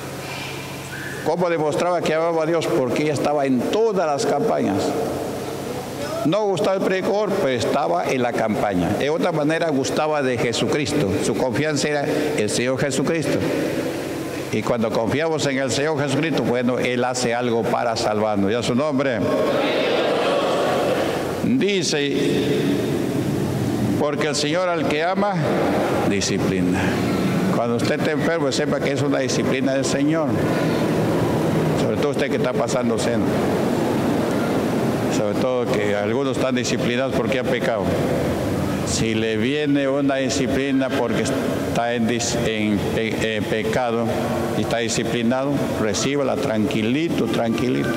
¿Cómo demostraba que amaba a Dios? Porque ella estaba en todas las campañas. No gustaba el predicador, pero estaba en la campaña. De otra manera, gustaba de Jesucristo. Su confianza era el Señor Jesucristo. Y cuando confiamos en el Señor Jesucristo, bueno, Él hace algo para salvarnos. ¿Ya su nombre? Dice, porque el Señor al que ama, disciplina. Cuando usted esté enfermo, sepa que es una disciplina del Señor. Sobre todo usted que está pasando cena. Sobre todo que algunos están disciplinados porque han pecado. Si le viene una disciplina porque está en pecado y está disciplinado, recíbala tranquilito, tranquilito.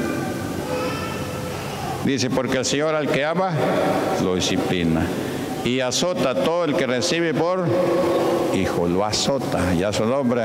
Dice, porque el Señor al que ama, lo disciplina. Y azota a todo el que recibe por hijo, lo azota, ya su nombre.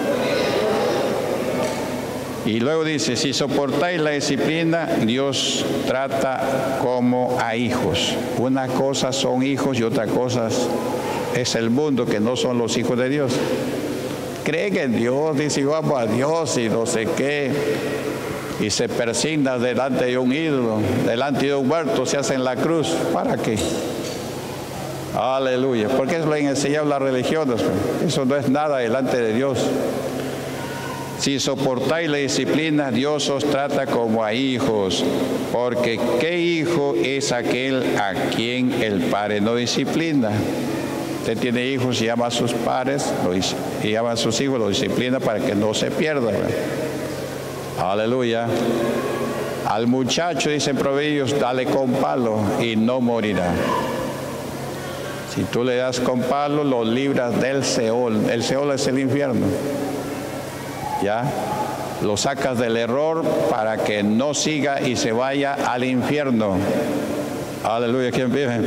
Y luego dice, si soportáis la disciplina, Dios trata como a hijos. Una cosa son hijos y otra cosa es el mundo, que no son los hijos de Dios. Creen en Dios, dice, vamos a Dios y no sé qué. Y se persigna delante de un ídolo, delante de un muerto, se hacen la cruz. ¿Para qué? Aleluya. Porque eso lo han enseñado las religiones. Eso no es nada delante de Dios. Si soportáis la disciplina, Dios os trata como a hijos, porque ¿qué hijo es aquel a quien el padre no disciplina? Usted tiene hijos y ama a sus padres, y ama a sus hijos, lo disciplina para que no se pierda. Aleluya. Al muchacho, dicen Proverbios, dale con palo y no morirá. Si tú le das con palo, lo libras del Seol. El Seol es el infierno. ¿Ya? Lo sacas del error para que no siga y se vaya al infierno. Aleluya, ¿quién vive?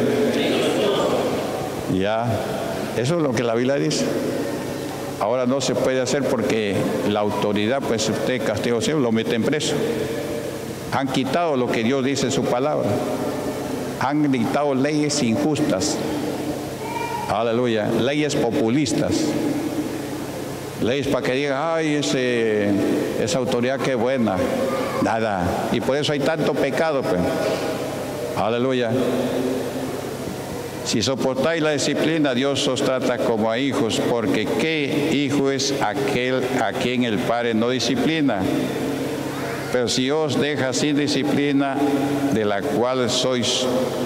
Ya, eso es lo que la Biblia dice. Ahora no se puede hacer porque la autoridad, pues usted castigo cielo, lo meten preso. Han quitado lo que Dios dice en su palabra. Han dictado leyes injustas. Aleluya, leyes populistas. Leyes para que digan, ay, esa autoridad qué buena. Nada. Y por eso hay tanto pecado, pues. Aleluya. Si soportáis la disciplina, Dios os trata como a hijos, porque ¿qué hijo es aquel a quien el padre no disciplina? Pero si os deja sin disciplina, de la cual sois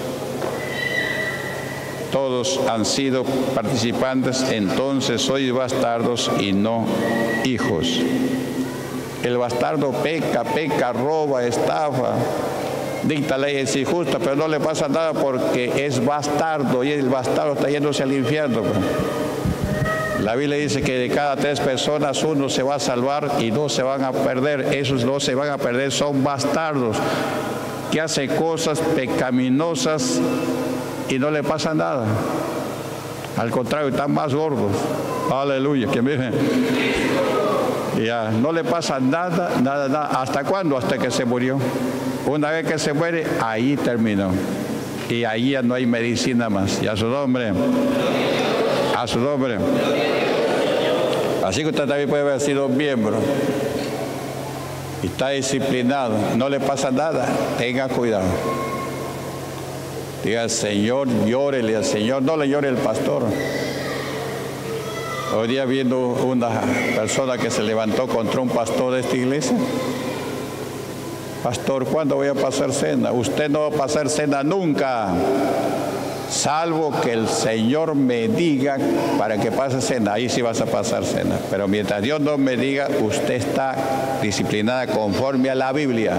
todos han sido participantes, entonces sois bastardos y no hijos. El bastardo peca, roba, estafa, dicta leyes injustas, pero no le pasa nada porque es bastardo y el bastardo está yéndose al infierno. La Biblia dice que de cada 3 personas uno se va a salvar y 2 se van a perder. Esos 2 se van a perder son bastardos que hacen cosas pecaminosas y no le pasa nada. Al contrario, están más gordos. Aleluya, que miren. Ya, no le pasa nada. ¿Hasta cuándo? Hasta que se murió. Una vez que se muere, ahí terminó. Y ahí ya no hay medicina más. Y a su nombre. A su nombre. Así que usted también puede haber sido miembro. Y está disciplinado. No le pasa nada. Tenga cuidado. Diga, Señor, llórele al Señor, no le llore el pastor. Hoy día viendo una persona que se levantó contra un pastor de esta iglesia. Pastor, ¿cuándo voy a pasar cena? Usted no va a pasar cena nunca, salvo que el Señor me diga para que pase cena. Ahí sí vas a pasar cena. Pero mientras Dios no me diga, usted está disciplinada conforme a la Biblia.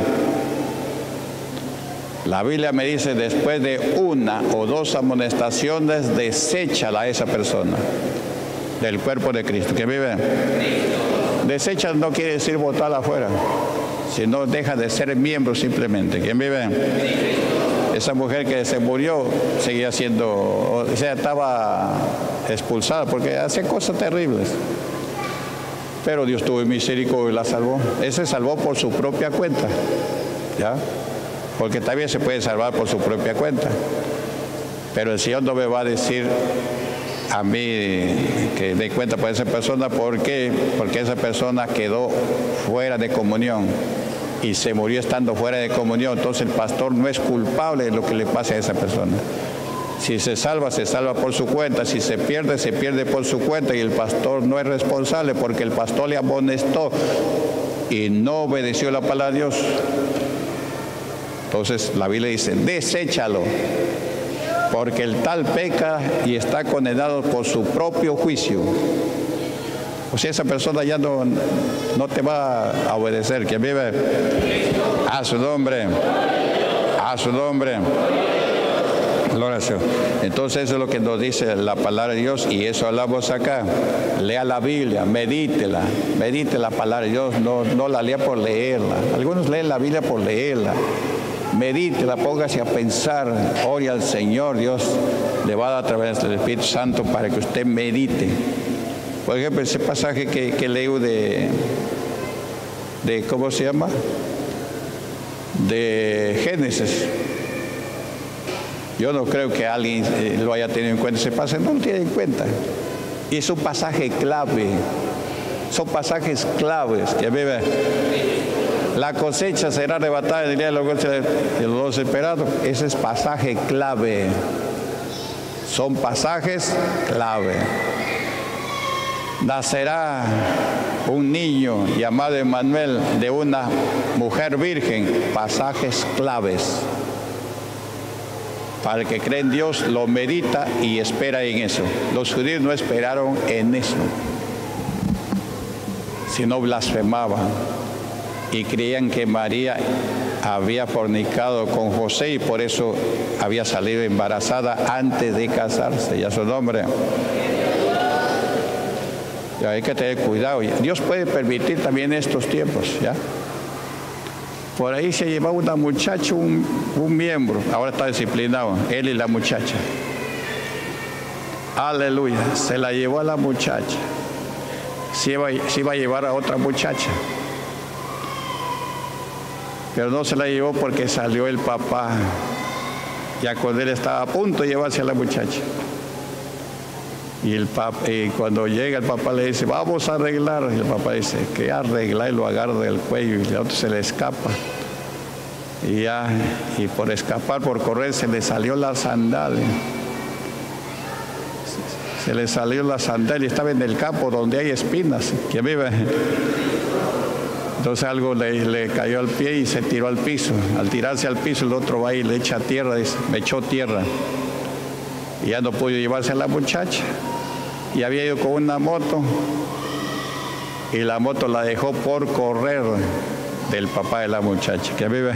La Biblia me dice, después de 1 o 2 amonestaciones, deséchala a esa persona del cuerpo de Cristo. ¿Quién vive? Desecha no quiere decir botarla afuera, sino deja de ser miembro simplemente. ¿Quién vive? Esa mujer que se murió seguía siendo, o sea, estaba expulsada porque hacía cosas terribles. Pero Dios tuvo misericordia y la salvó. Él se salvó por su propia cuenta. ¿Ya? Porque también se puede salvar por su propia cuenta. Pero el Señor no me va a decir a mí que dé cuenta por esa persona. ¿Por qué? Porque esa persona quedó fuera de comunión y se murió estando fuera de comunión. Entonces el pastor no es culpable de lo que le pase a esa persona. Si se salva por su cuenta. Si se pierde por su cuenta. Y el pastor no es responsable porque el pastor le amonestó y no obedeció la palabra de Dios. Entonces la Biblia dice, deséchalo, porque el tal peca y está condenado por su propio juicio. O sea, esa persona ya no te va a obedecer. ¿Quién vive? A su nombre. A su nombre. Gloria a Dios. Entonces eso es lo que nos dice la palabra de Dios, y eso hablamos acá. Lea la Biblia, medítela, medite la palabra de Dios, no la lea por leerla. Algunos leen la Biblia por leerla. Medítela, póngase a pensar, ore al Señor. Dios le va a dar a través del Espíritu Santo para que usted medite. Por ejemplo, ese pasaje que leo de ¿cómo se llama? De Génesis. Yo no creo que alguien lo haya tenido en cuenta ese pasaje, no lo tiene en cuenta. Y es un pasaje clave. Son pasajes claves que vive. La cosecha será arrebatada en el día de los dos esperados. Ese es pasaje clave. Son pasajes clave. Nacerá un niño llamado Emmanuel de una mujer virgen. Pasajes claves. Para el que cree en Dios, lo medita y espera en eso. Los judíos no esperaron en eso, sino blasfemaban y creían que María había fornicado con José y por eso había salido embarazada antes de casarse. Ya su nombre. Ya hay que tener cuidado. Dios puede permitir también estos tiempos, ¿ya? Por ahí se llevaba una muchacha, un miembro, ahora está disciplinado, él y la muchacha. Aleluya, se la llevó a la muchacha. Se iba a llevar a otra muchacha. Pero no se la llevó porque salió el papá. Ya cuando él estaba a punto de llevarse a la muchacha. Y cuando llega el papá le dice, vamos a arreglar. Y el papá dice, ¿qué arreglar? Y lo agarra del cuello y el otro se le escapa. Y por escapar, por correr, se le salió la sandalia. Se le salió la sandalia y estaba en el campo donde hay espinas. ¿Quién vive? Entonces algo le cayó al pie y se tiró al piso. Al tirarse al piso, el otro va y le echa tierra, dice, me echó tierra. Y ya no pudo llevarse a la muchacha. Y había ido con una moto. Y la moto la dejó por correr del papá de la muchacha. ¿Quién vive?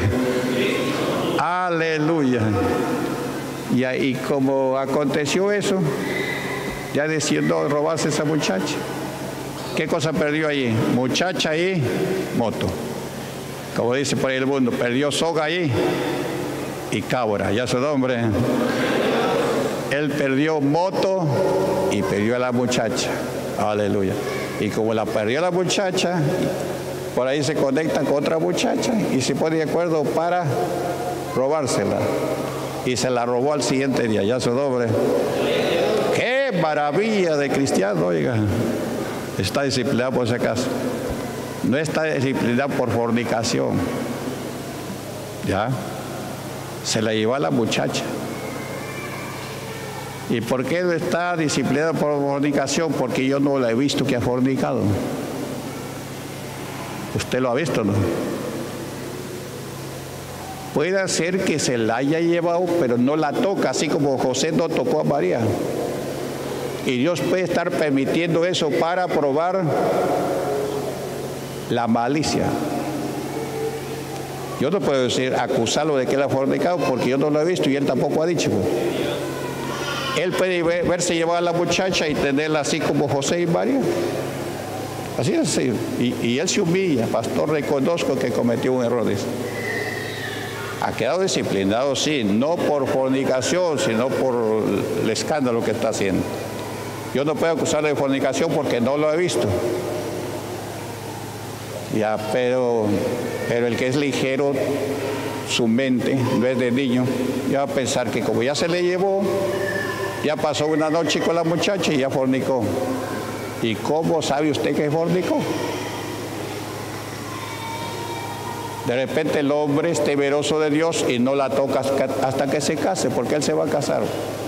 Aleluya. Y como aconteció eso, ya decidió robarse esa muchacha. ¿Qué cosa perdió allí? Muchacha y moto. Como dice por ahí el mundo, perdió soga allí y cabra. Ya su nombre. Él perdió moto y perdió a la muchacha. Aleluya. Y como la perdió la muchacha, por ahí se conectan con otra muchacha y se pone de acuerdo para robársela. Y se la robó al siguiente día. Ya su nombre. ¡Qué maravilla de cristiano! Oiga, está disciplinado por ese caso. No está disciplinado por fornicación. Ya. Se la llevó a la muchacha. ¿Y por qué no está disciplinado por fornicación? Porque yo no la he visto que ha fornicado. ¿Usted lo ha visto, no? Puede ser que se la haya llevado, pero no la toca, así como José no tocó a María. Y Dios puede estar permitiendo eso para probar la malicia. Yo no puedo decir, acusarlo de que él ha fornicado, porque yo no lo he visto y él tampoco ha dicho. Él puede verse llevar a la muchacha y tenerla así como José y María. Así es. Y él se humilla. Pastor, reconozco que cometió un error. Dice. Ha quedado disciplinado, sí, no por fornicación, sino por el escándalo que está haciendo. Yo no puedo acusarle de fornicación porque no lo he visto. Ya, pero el que es ligero, su mente, no es de niño, ya va a pensar que como ya se le llevó, Ya pasó una noche con la muchacha y ya fornicó. ¿Y cómo sabe usted que fornicó? De repente el hombre es temeroso de Dios y no la toca hasta que se case, porque él se va a casar.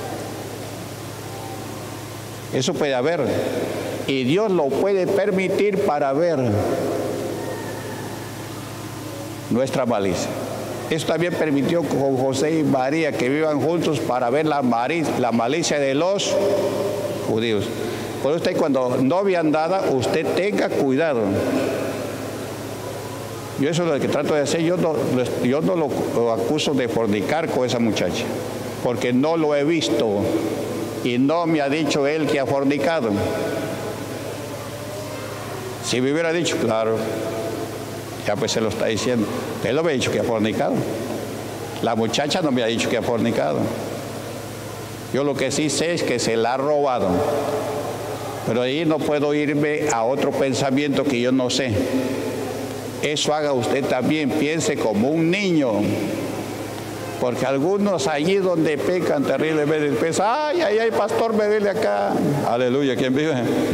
Eso puede haber. Y Dios lo puede permitir para ver nuestra malicia. Eso también permitió con José y María que vivan juntos para ver la malicia de los judíos. Por usted, cuando no habían nada, usted tenga cuidado. Yo eso es lo que trato de hacer. Yo no lo acuso de fornicar con esa muchacha, porque no lo he visto y no me ha dicho él que ha fornicado. Si me hubiera dicho, claro, ya pues se lo está diciendo. Él no me ha dicho que ha fornicado. La muchacha no me ha dicho que ha fornicado. Yo lo que sí sé es que se la ha robado. Pero ahí no puedo irme a otro pensamiento que yo no sé. Eso haga usted también, piense como un niño. Porque algunos allí donde pecan terriblemente piensan, ay, pastor, me duele acá. Aleluya, ¿quién vive?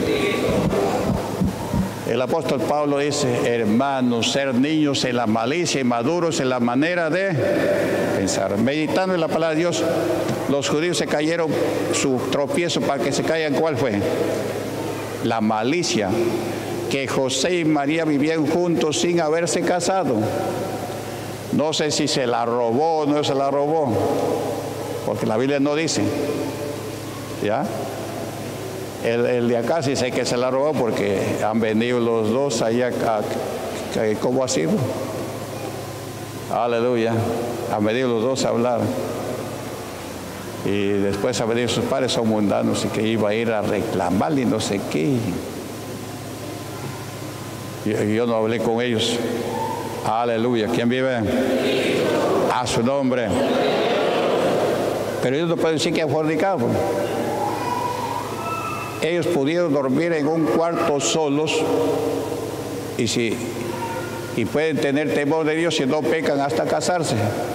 El apóstol Pablo dice, hermanos, ser niños en la malicia y maduros en la manera de pensar. Meditando en la palabra de Dios, los judíos se cayeron, su tropiezo para que se caigan, ¿cuál fue? La malicia. Que José y María vivían juntos sin haberse casado. No sé si se la robó o no se la robó, porque la Biblia no dice. ¿Ya? El de acá sí sé que se la robó porque han venido los dos allá. ¿Cómo ha sido? Aleluya. Han venido los dos a hablar. Y después han venido sus padres, son mundanos, y que iba a ir a reclamarle y no sé qué. Yo no hablé con ellos. Aleluya. ¿Quién vive? A su nombre. Pero ellos no pueden decir que han fornicado. Ellos pudieron dormir en un cuarto solos y pueden tener temor de Dios si no pecan hasta casarse.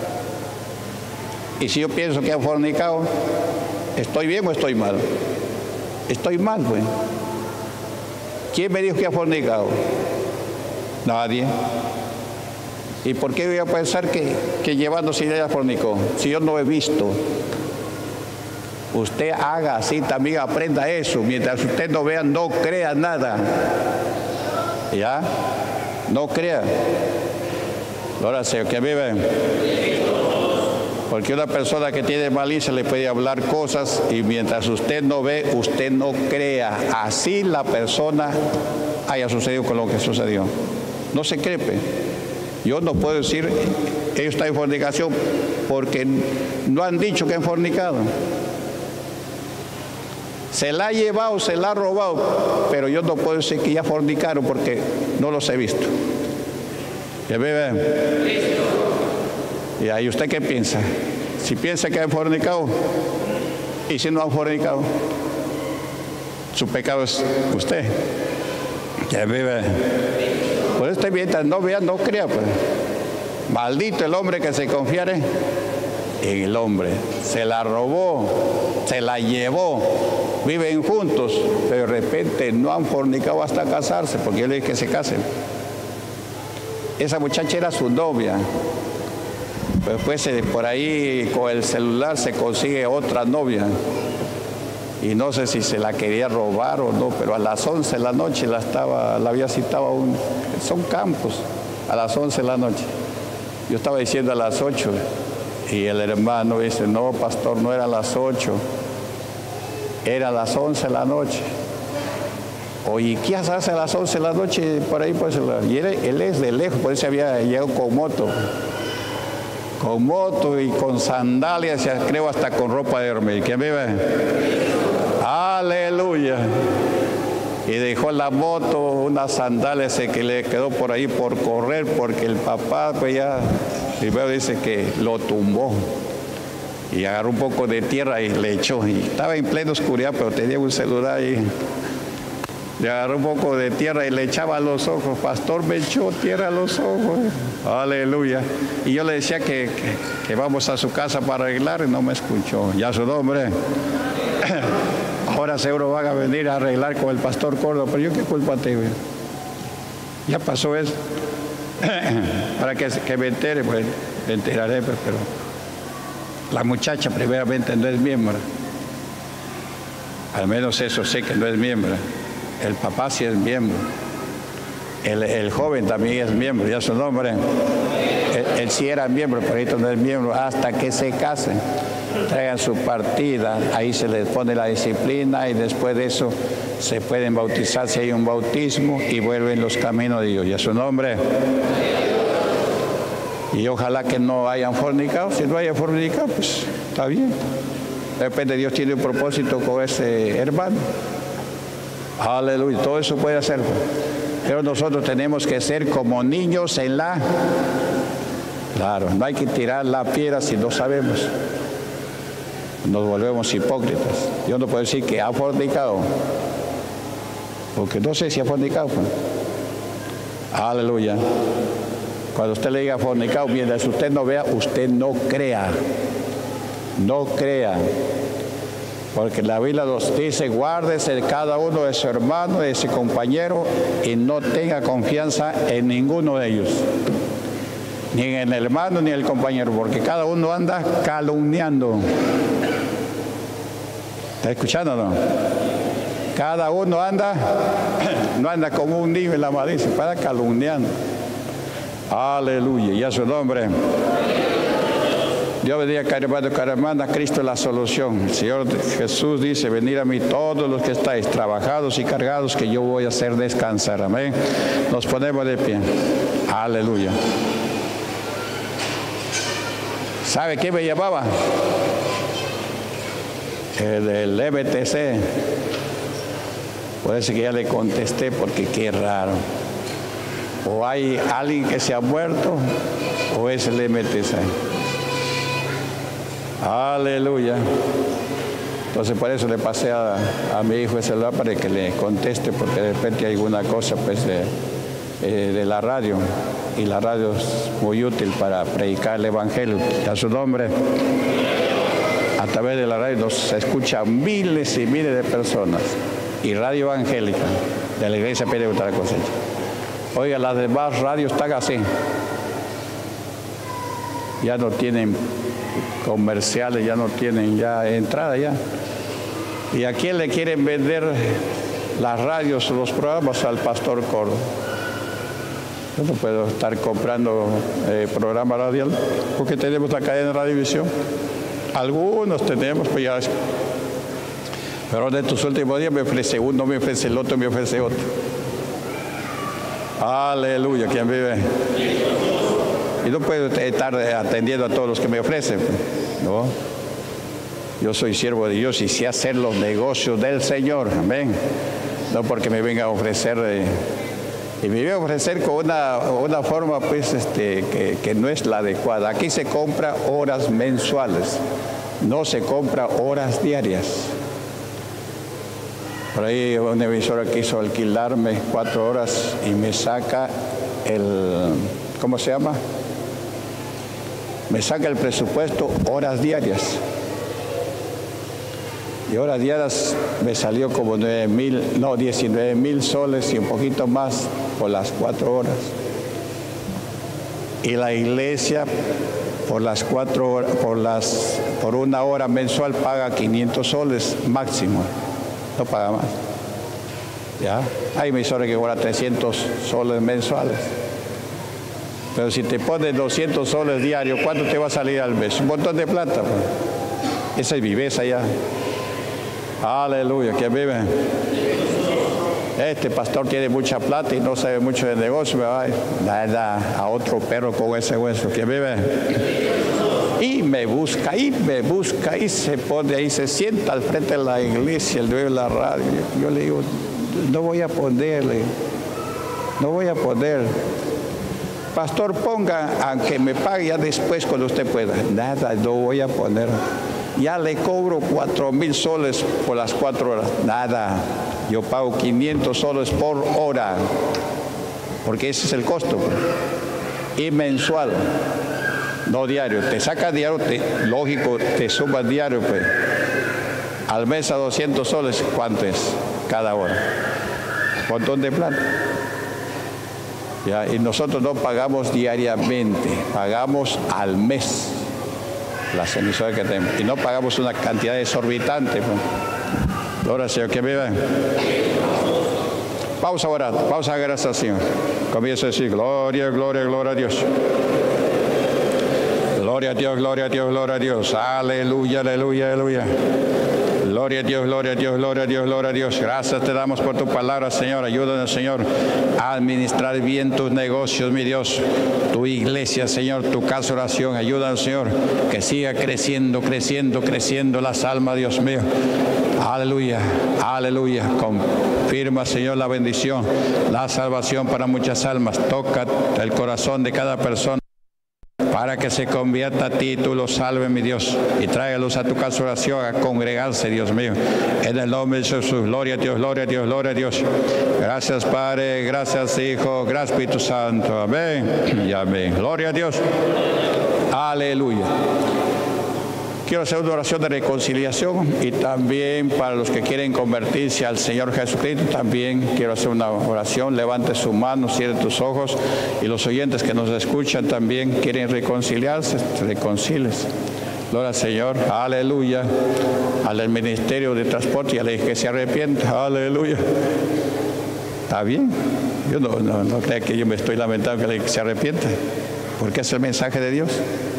Y si yo pienso que han fornicado, ¿estoy bien o estoy mal? Estoy mal, pues. ¿Quién me dijo que ha fornicado? Nadie. ¿Y por qué voy a pensar que llevándose ella fornicó? Si yo no he visto. Usted haga así, también aprenda eso. Mientras usted no vea, no crea nada. ¿Ya? No crea. Ahora, Señor, que vive. Porque una persona que tiene malicia le puede hablar cosas y mientras usted no ve, usted no crea. Así la persona haya sucedido con lo que sucedió. No se crepe. Yo no puedo decir, ellos están en fornicación porque no han dicho que han fornicado. Se la ha llevado, se la ha robado, pero yo no puedo decir que ya fornicaron porque no los he visto. ¿Ya ve? ¿Y ahí usted qué piensa? Si piensa que han fornicado y si no han fornicado, su pecado es usted. ¿Ya ve? Por eso mientras no vea, no crea, pues. Maldito el hombre que se confiare en el hombre. Se la robó, se la llevó. Viven juntos, pero de repente no han fornicado hasta casarse, porque él dice que se casen. Esa muchacha era su novia. Pero después por ahí con el celular se consigue otra novia. Y no sé si se la quería robar o no, pero a las 11 de la noche la había citado son campos, a las 11 de la noche. Yo estaba diciendo a las 8 y el hermano dice, no, pastor, no era a las 8, era a las 11 de la noche. Oye, ¿qué hace a las 11 de la noche por ahí? Pues, y él es de lejos, por eso había llegado con moto y con sandalias, creo hasta con ropa de dormir. ¿Quién vive? Aleluya. Y dejó la moto, unas sandalias que le quedó por ahí por correr, porque el papá pues ya, primero dice que lo tumbó y agarró un poco de tierra y le echó. Y estaba en plena oscuridad, pero tenía un celular ahí. Le agarró un poco de tierra y le echaba a los ojos. Pastor, me echó tierra a los ojos. Aleluya. Y yo le decía que vamos a su casa para arreglar y no me escuchó. Ya su nombre. Ahora seguro van a venir a arreglar con el pastor Córdoba, pero yo qué culpa tengo. Ya pasó eso. Para que me entere, pues me enteraré, pero la muchacha primeramente no es miembro. Al menos eso sé que no es miembro. El papá sí es miembro. El joven también es miembro, ya su nombre. Él sí era miembro, pero ahorita no es miembro hasta que se casen. Traigan su partida, ahí se les pone la disciplina y después de eso se pueden bautizar si hay un bautismo y vuelven los caminos de Dios. Ya su nombre. Y ojalá que no hayan fornicado. Si no hayan fornicado, pues está bien. De repente Dios tiene un propósito con ese hermano. Aleluya. Todo eso puede hacerlo. Pero nosotros tenemos que ser como niños en la... Claro, no hay que tirar la piedra si no sabemos. Nos volvemos hipócritas. Yo no puedo decir que ha fornicado, porque no sé si ha fornicado. Aleluya. Cuando usted le diga fornicado, mientras usted no vea, usted no crea. No crea. Porque la Biblia nos dice, guárdese cada uno de su hermano, de su compañero, y no tenga confianza en ninguno de ellos. Ni en el hermano ni en el compañero, porque cada uno anda calumniando. ¿Está escuchando o no? Cada uno anda, no anda como un niño en la malicia, para calumniando. Aleluya, y a su nombre. Dios bendiga cada hermana, Cristo es la solución. El Señor Jesús dice, venid a mí todos los que estáis trabajados y cargados, que yo voy a hacer descansar. Amén. Nos ponemos de pie. Aleluya. ¿Sabe qué me llamaba? El MTC. Puede ser que ya le contesté porque qué raro. O hay alguien que se ha muerto o es el MTC. Aleluya. Entonces por eso le pasé a mi hijo el celular para que le conteste, porque de repente hay alguna cosa pues de la radio, y la radio es muy útil para predicar el evangelio. A su nombre. A través de la radio nos escuchan miles y miles de personas, y radio evangélica de la iglesia Pentecostal de la Cosecha. Oiga, las demás radios están así, ya no tienen comerciales, ya no tienen ya entrada ya. ¿Y a quién le quieren vender las radios o los programas? Al pastor Córdoba. Yo no puedo estar comprando programa radial porque tenemos la cadena de Radiovisión. Algunos tenemos, pues ya. Pero en estos últimos días me ofrece uno, me ofrece el otro, me ofrece otro. Aleluya, ¿quién vive? Y no puedo estar atendiendo a todos los que me ofrecen, ¿no? Yo soy siervo de Dios y sé hacer los negocios del Señor, amén. No porque me venga a ofrecer, y me venga a ofrecer con una forma pues que no es la adecuada. Aquí se compra horas mensuales, no se compra horas diarias. Por ahí una emisora quiso alquilarme 4 horas y me saca ¿cómo se llama? Me saca el presupuesto horas diarias. Y horas diarias me salió como 19,000 soles y un poquito más por las 4 horas. Y la iglesia por las 4 horas, por 1 hora mensual paga 500 soles máximo. No paga más. ¿Ya? Hay emisoras que cobran 300 soles mensuales. Pero si te pones 200 soles diarios, ¿cuánto te va a salir al mes? Un montón de plata. Pues. Esa es viveza ya. Aleluya, ¿quién vive? Este pastor tiene mucha plata y no sabe mucho de negocio, me va a dar a otro perro con ese hueso. ¿Quién vive? Y me busca, y se pone ahí, se sienta al frente de la iglesia, el dueño de la radio. Yo le digo, no voy a ponerle, Pastor, ponga, aunque me pague ya después cuando usted pueda. Nada, no voy a poner. Ya le cobro 4,000 soles por las 4 horas. Nada, yo pago 500 soles por hora, porque ese es el costo, pues. Y mensual, no diario. Te saca diario, lógico, te suma diario, pues. Al mes a 200 soles, ¿cuánto es cada hora? Un montón de plata. Ya, y nosotros no pagamos diariamente, pagamos al mes las emisoras que tenemos. Y no pagamos una cantidad exorbitante. Pues. Gloria al Señor, que viva. Vamos a orar, vamos a dar gracias al Señor. Comienza a decir, gloria, gloria, gloria a Dios. Gloria a Dios, gloria a Dios, gloria a Dios. Aleluya, aleluya, aleluya. Gloria a Dios, gloria a Dios, gloria a Dios, gloria a Dios. Gracias te damos por tu palabra, Señor. Ayúdanos, Señor, a administrar bien tus negocios, mi Dios. Tu iglesia, Señor, tu casa de oración. Ayúdanos, Señor, que siga creciendo, creciendo, creciendo las almas, Dios mío. Aleluya, aleluya. Confirma, Señor, la bendición, la salvación para muchas almas. Toca el corazón de cada persona para que se convierta a ti y tú lo salves, mi Dios, y tráelos a tu casa de oración a congregarse, Dios mío, en el nombre de Jesús. Gloria a Dios, gloria a Dios, gloria a Dios. Gracias, Padre, gracias, Hijo, gracias, Espíritu Santo. Amén y amén. Gloria a Dios. Aleluya. Quiero hacer una oración de reconciliación y también para los que quieren convertirse al Señor Jesucristo, también quiero hacer una oración. Levante su mano, cierre tus ojos, y los oyentes que nos escuchan también quieren reconciliarse, reconcíliense. Gloria al Señor, aleluya. Al Ministerio de Transporte y a la que se arrepienta, aleluya. ¿Está bien? Yo no creo que yo me estoy lamentando que se arrepienta, porque es el mensaje de Dios.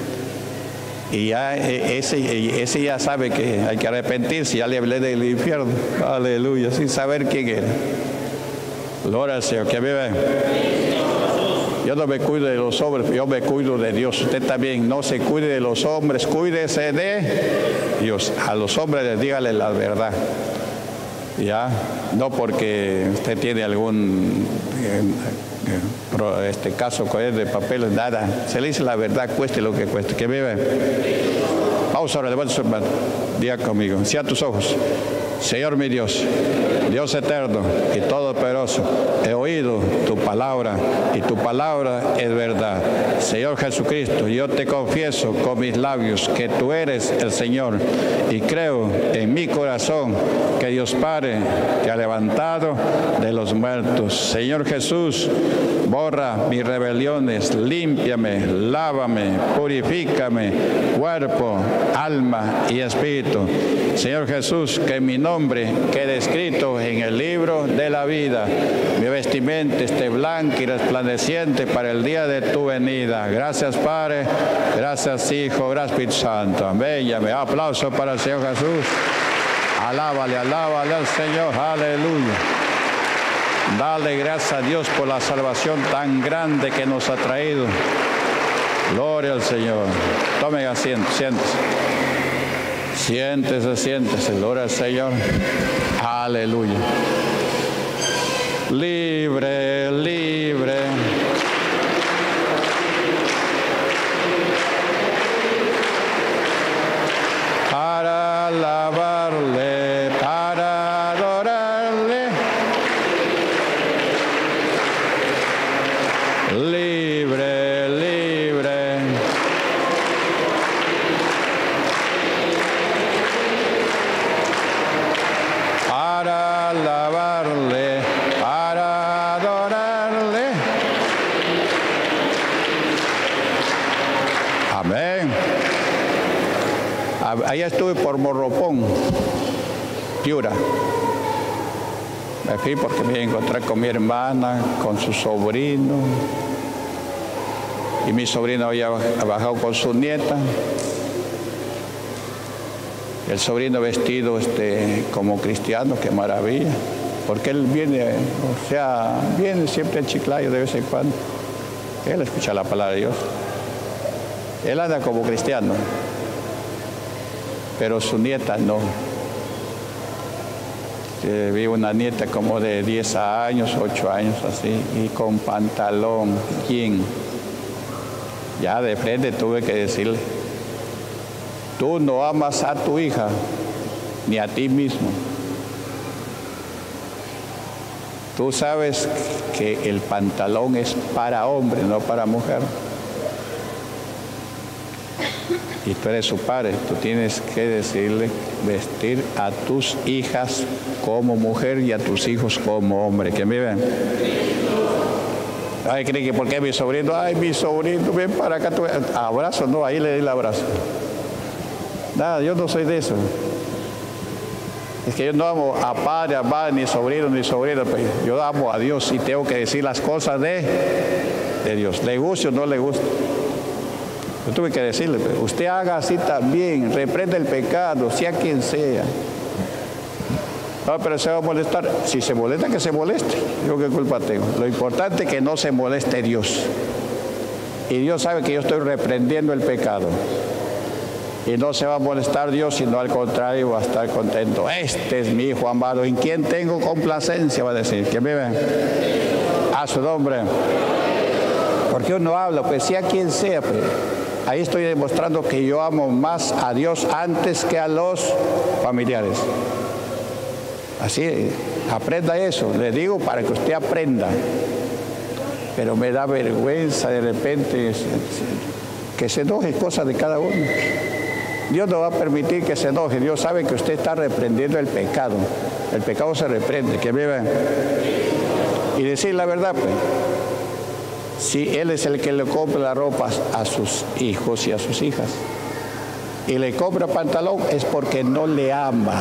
Y ya ese ya sabe que hay que arrepentirse. Ya le hablé del infierno. Aleluya, sin saber quién era. Gloria al Señor, que vive. Yo no me cuido de los hombres, yo me cuido de Dios. Usted también no se cuide de los hombres, cuídese de Dios. A los hombres dígale la verdad. Ya, no porque usted tiene algún caso con él de papeles, nada. Se le dice la verdad, cueste lo que cueste. Que vive. Vamos ahora, levante su mano. Diga conmigo, cierra tus ojos. Señor mi Dios, Dios eterno y todopoderoso, he oído tu palabra y tu palabra es verdad. Señor Jesucristo, yo te confieso con mis labios que tú eres el Señor y creo en mi corazón que Dios Padre te ha levantado de los muertos. Señor Jesús, borra mis rebeliones, límpiame, lávame, purifícame, cuerpo, alma y espíritu. Señor Jesús, que mi nombre quede escrito en el libro de la vida. Mi vestimenta esté blanca y resplandeciente para el día de tu venida. Gracias, Padre. Gracias, Hijo. Gracias, Espíritu Santo. Amén y amén. Aplauso para el Señor Jesús. Alábale, alábale al Señor. Aleluya. Dale gracias a Dios por la salvación tan grande que nos ha traído. Gloria al Señor. Tomen asiento, siéntese. Siéntese, siéntese. Gloria al Señor. Aleluya. Libre, libre. Para alabarle, para adorarle. Libre, libre. Para alabarle, para adorarle. Amén. Allá estuve por Morropón, Piura. Me fui porque me encontré con mi hermana, con su sobrino. Y mi sobrino había bajado con su nieta. El sobrino vestido como cristiano, qué maravilla. Porque él viene, viene siempre a Chiclayo de vez en cuando. Él escucha la palabra de Dios. Él anda como cristiano. Pero su nieta no. Vi una nieta como de 10 años, 8 años así, y con pantalón, jean. Ya de frente tuve que decirle, Tú no amas a tu hija ni a ti mismo. Tú sabes que el pantalón es para hombre, no para mujer. Y tú eres su padre, tú tienes que decirle vestir a tus hijas como mujer y a tus hijos como hombre. ¿Quién vive? Ay, cree que porque mi sobrino, ay, mi sobrino, ven para acá, tú, abrazo, no, ahí le doy el abrazo. Nada, yo no soy de eso. Es que yo no amo a padre, a madre, ni sobrino, ni sobrina. Pues yo amo a Dios y tengo que decir las cosas de Dios. ¿Le guste o no le guste? Yo tuve que decirle, pues, usted haga así también, reprende el pecado, sea quien sea. No, pero se va a molestar. Si se molesta, que se moleste. Yo qué culpa tengo. Lo importante es que no se moleste Dios. Y Dios sabe que yo estoy reprendiendo el pecado. Y no se va a molestar Dios, sino al contrario, va a estar contento. Este es mi hijo amado, en quien tengo complacencia, va a decir. ¿Quién vive? A su nombre. Porque uno habla, pues sea quien sea, pues. Ahí estoy demostrando que yo amo más a Dios antes que a los familiares. Así, aprenda eso. Le digo para que usted aprenda. Pero me da vergüenza de repente que se enoje cosas de cada uno. Dios no va a permitir que se enoje. Dios sabe que usted está reprendiendo el pecado. El pecado se reprende. ¿Quién vive? Y decir la verdad, pues. Si Él es el que le compra la ropa a sus hijos y a sus hijas, y le compra pantalón, es porque no le ama.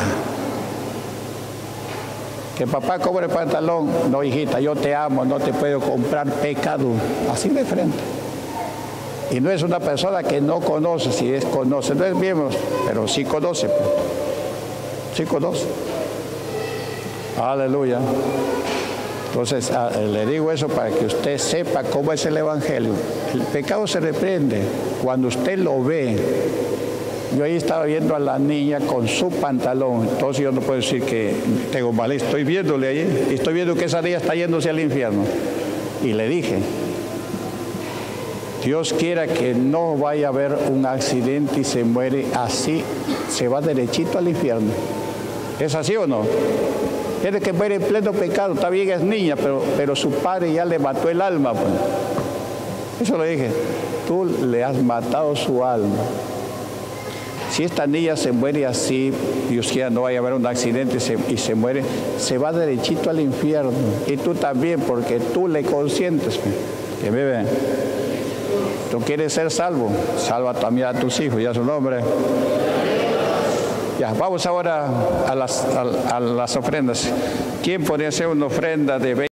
Que papá compre pantalón, no, hijita, yo te amo, no te puedo comprar pecado. Así de frente. Y no es una persona que no conoce, si es conoce, no es miembro, pero sí conoce. Pues. Sí conoce. Aleluya. Entonces, le digo eso para que usted sepa cómo es el Evangelio. El pecado se reprende cuando usted lo ve. Yo ahí estaba viendo a la niña con su pantalón, entonces yo no puedo decir que tengo mal, estoy viéndole ahí, y estoy viendo que esa niña está yéndose al infierno. Y le dije, Dios quiera que no vaya a haber un accidente y se muere así, se va derechito al infierno. ¿Es así o no? Tiene que muere en pleno pecado, está bien, es niña, pero su padre ya le mató el alma. Pues. Eso le dije, tú le has matado su alma. Si esta niña se muere así, Dios quiera no vaya a haber un accidente y se muere, se va derechito al infierno. Y tú también, porque tú le consientes. Que me ven. Tú quieres ser salvo, salva también a tus hijos y a su nombre. Ya, vamos ahora a las ofrendas. ¿Quién podría hacer una ofrenda de 20?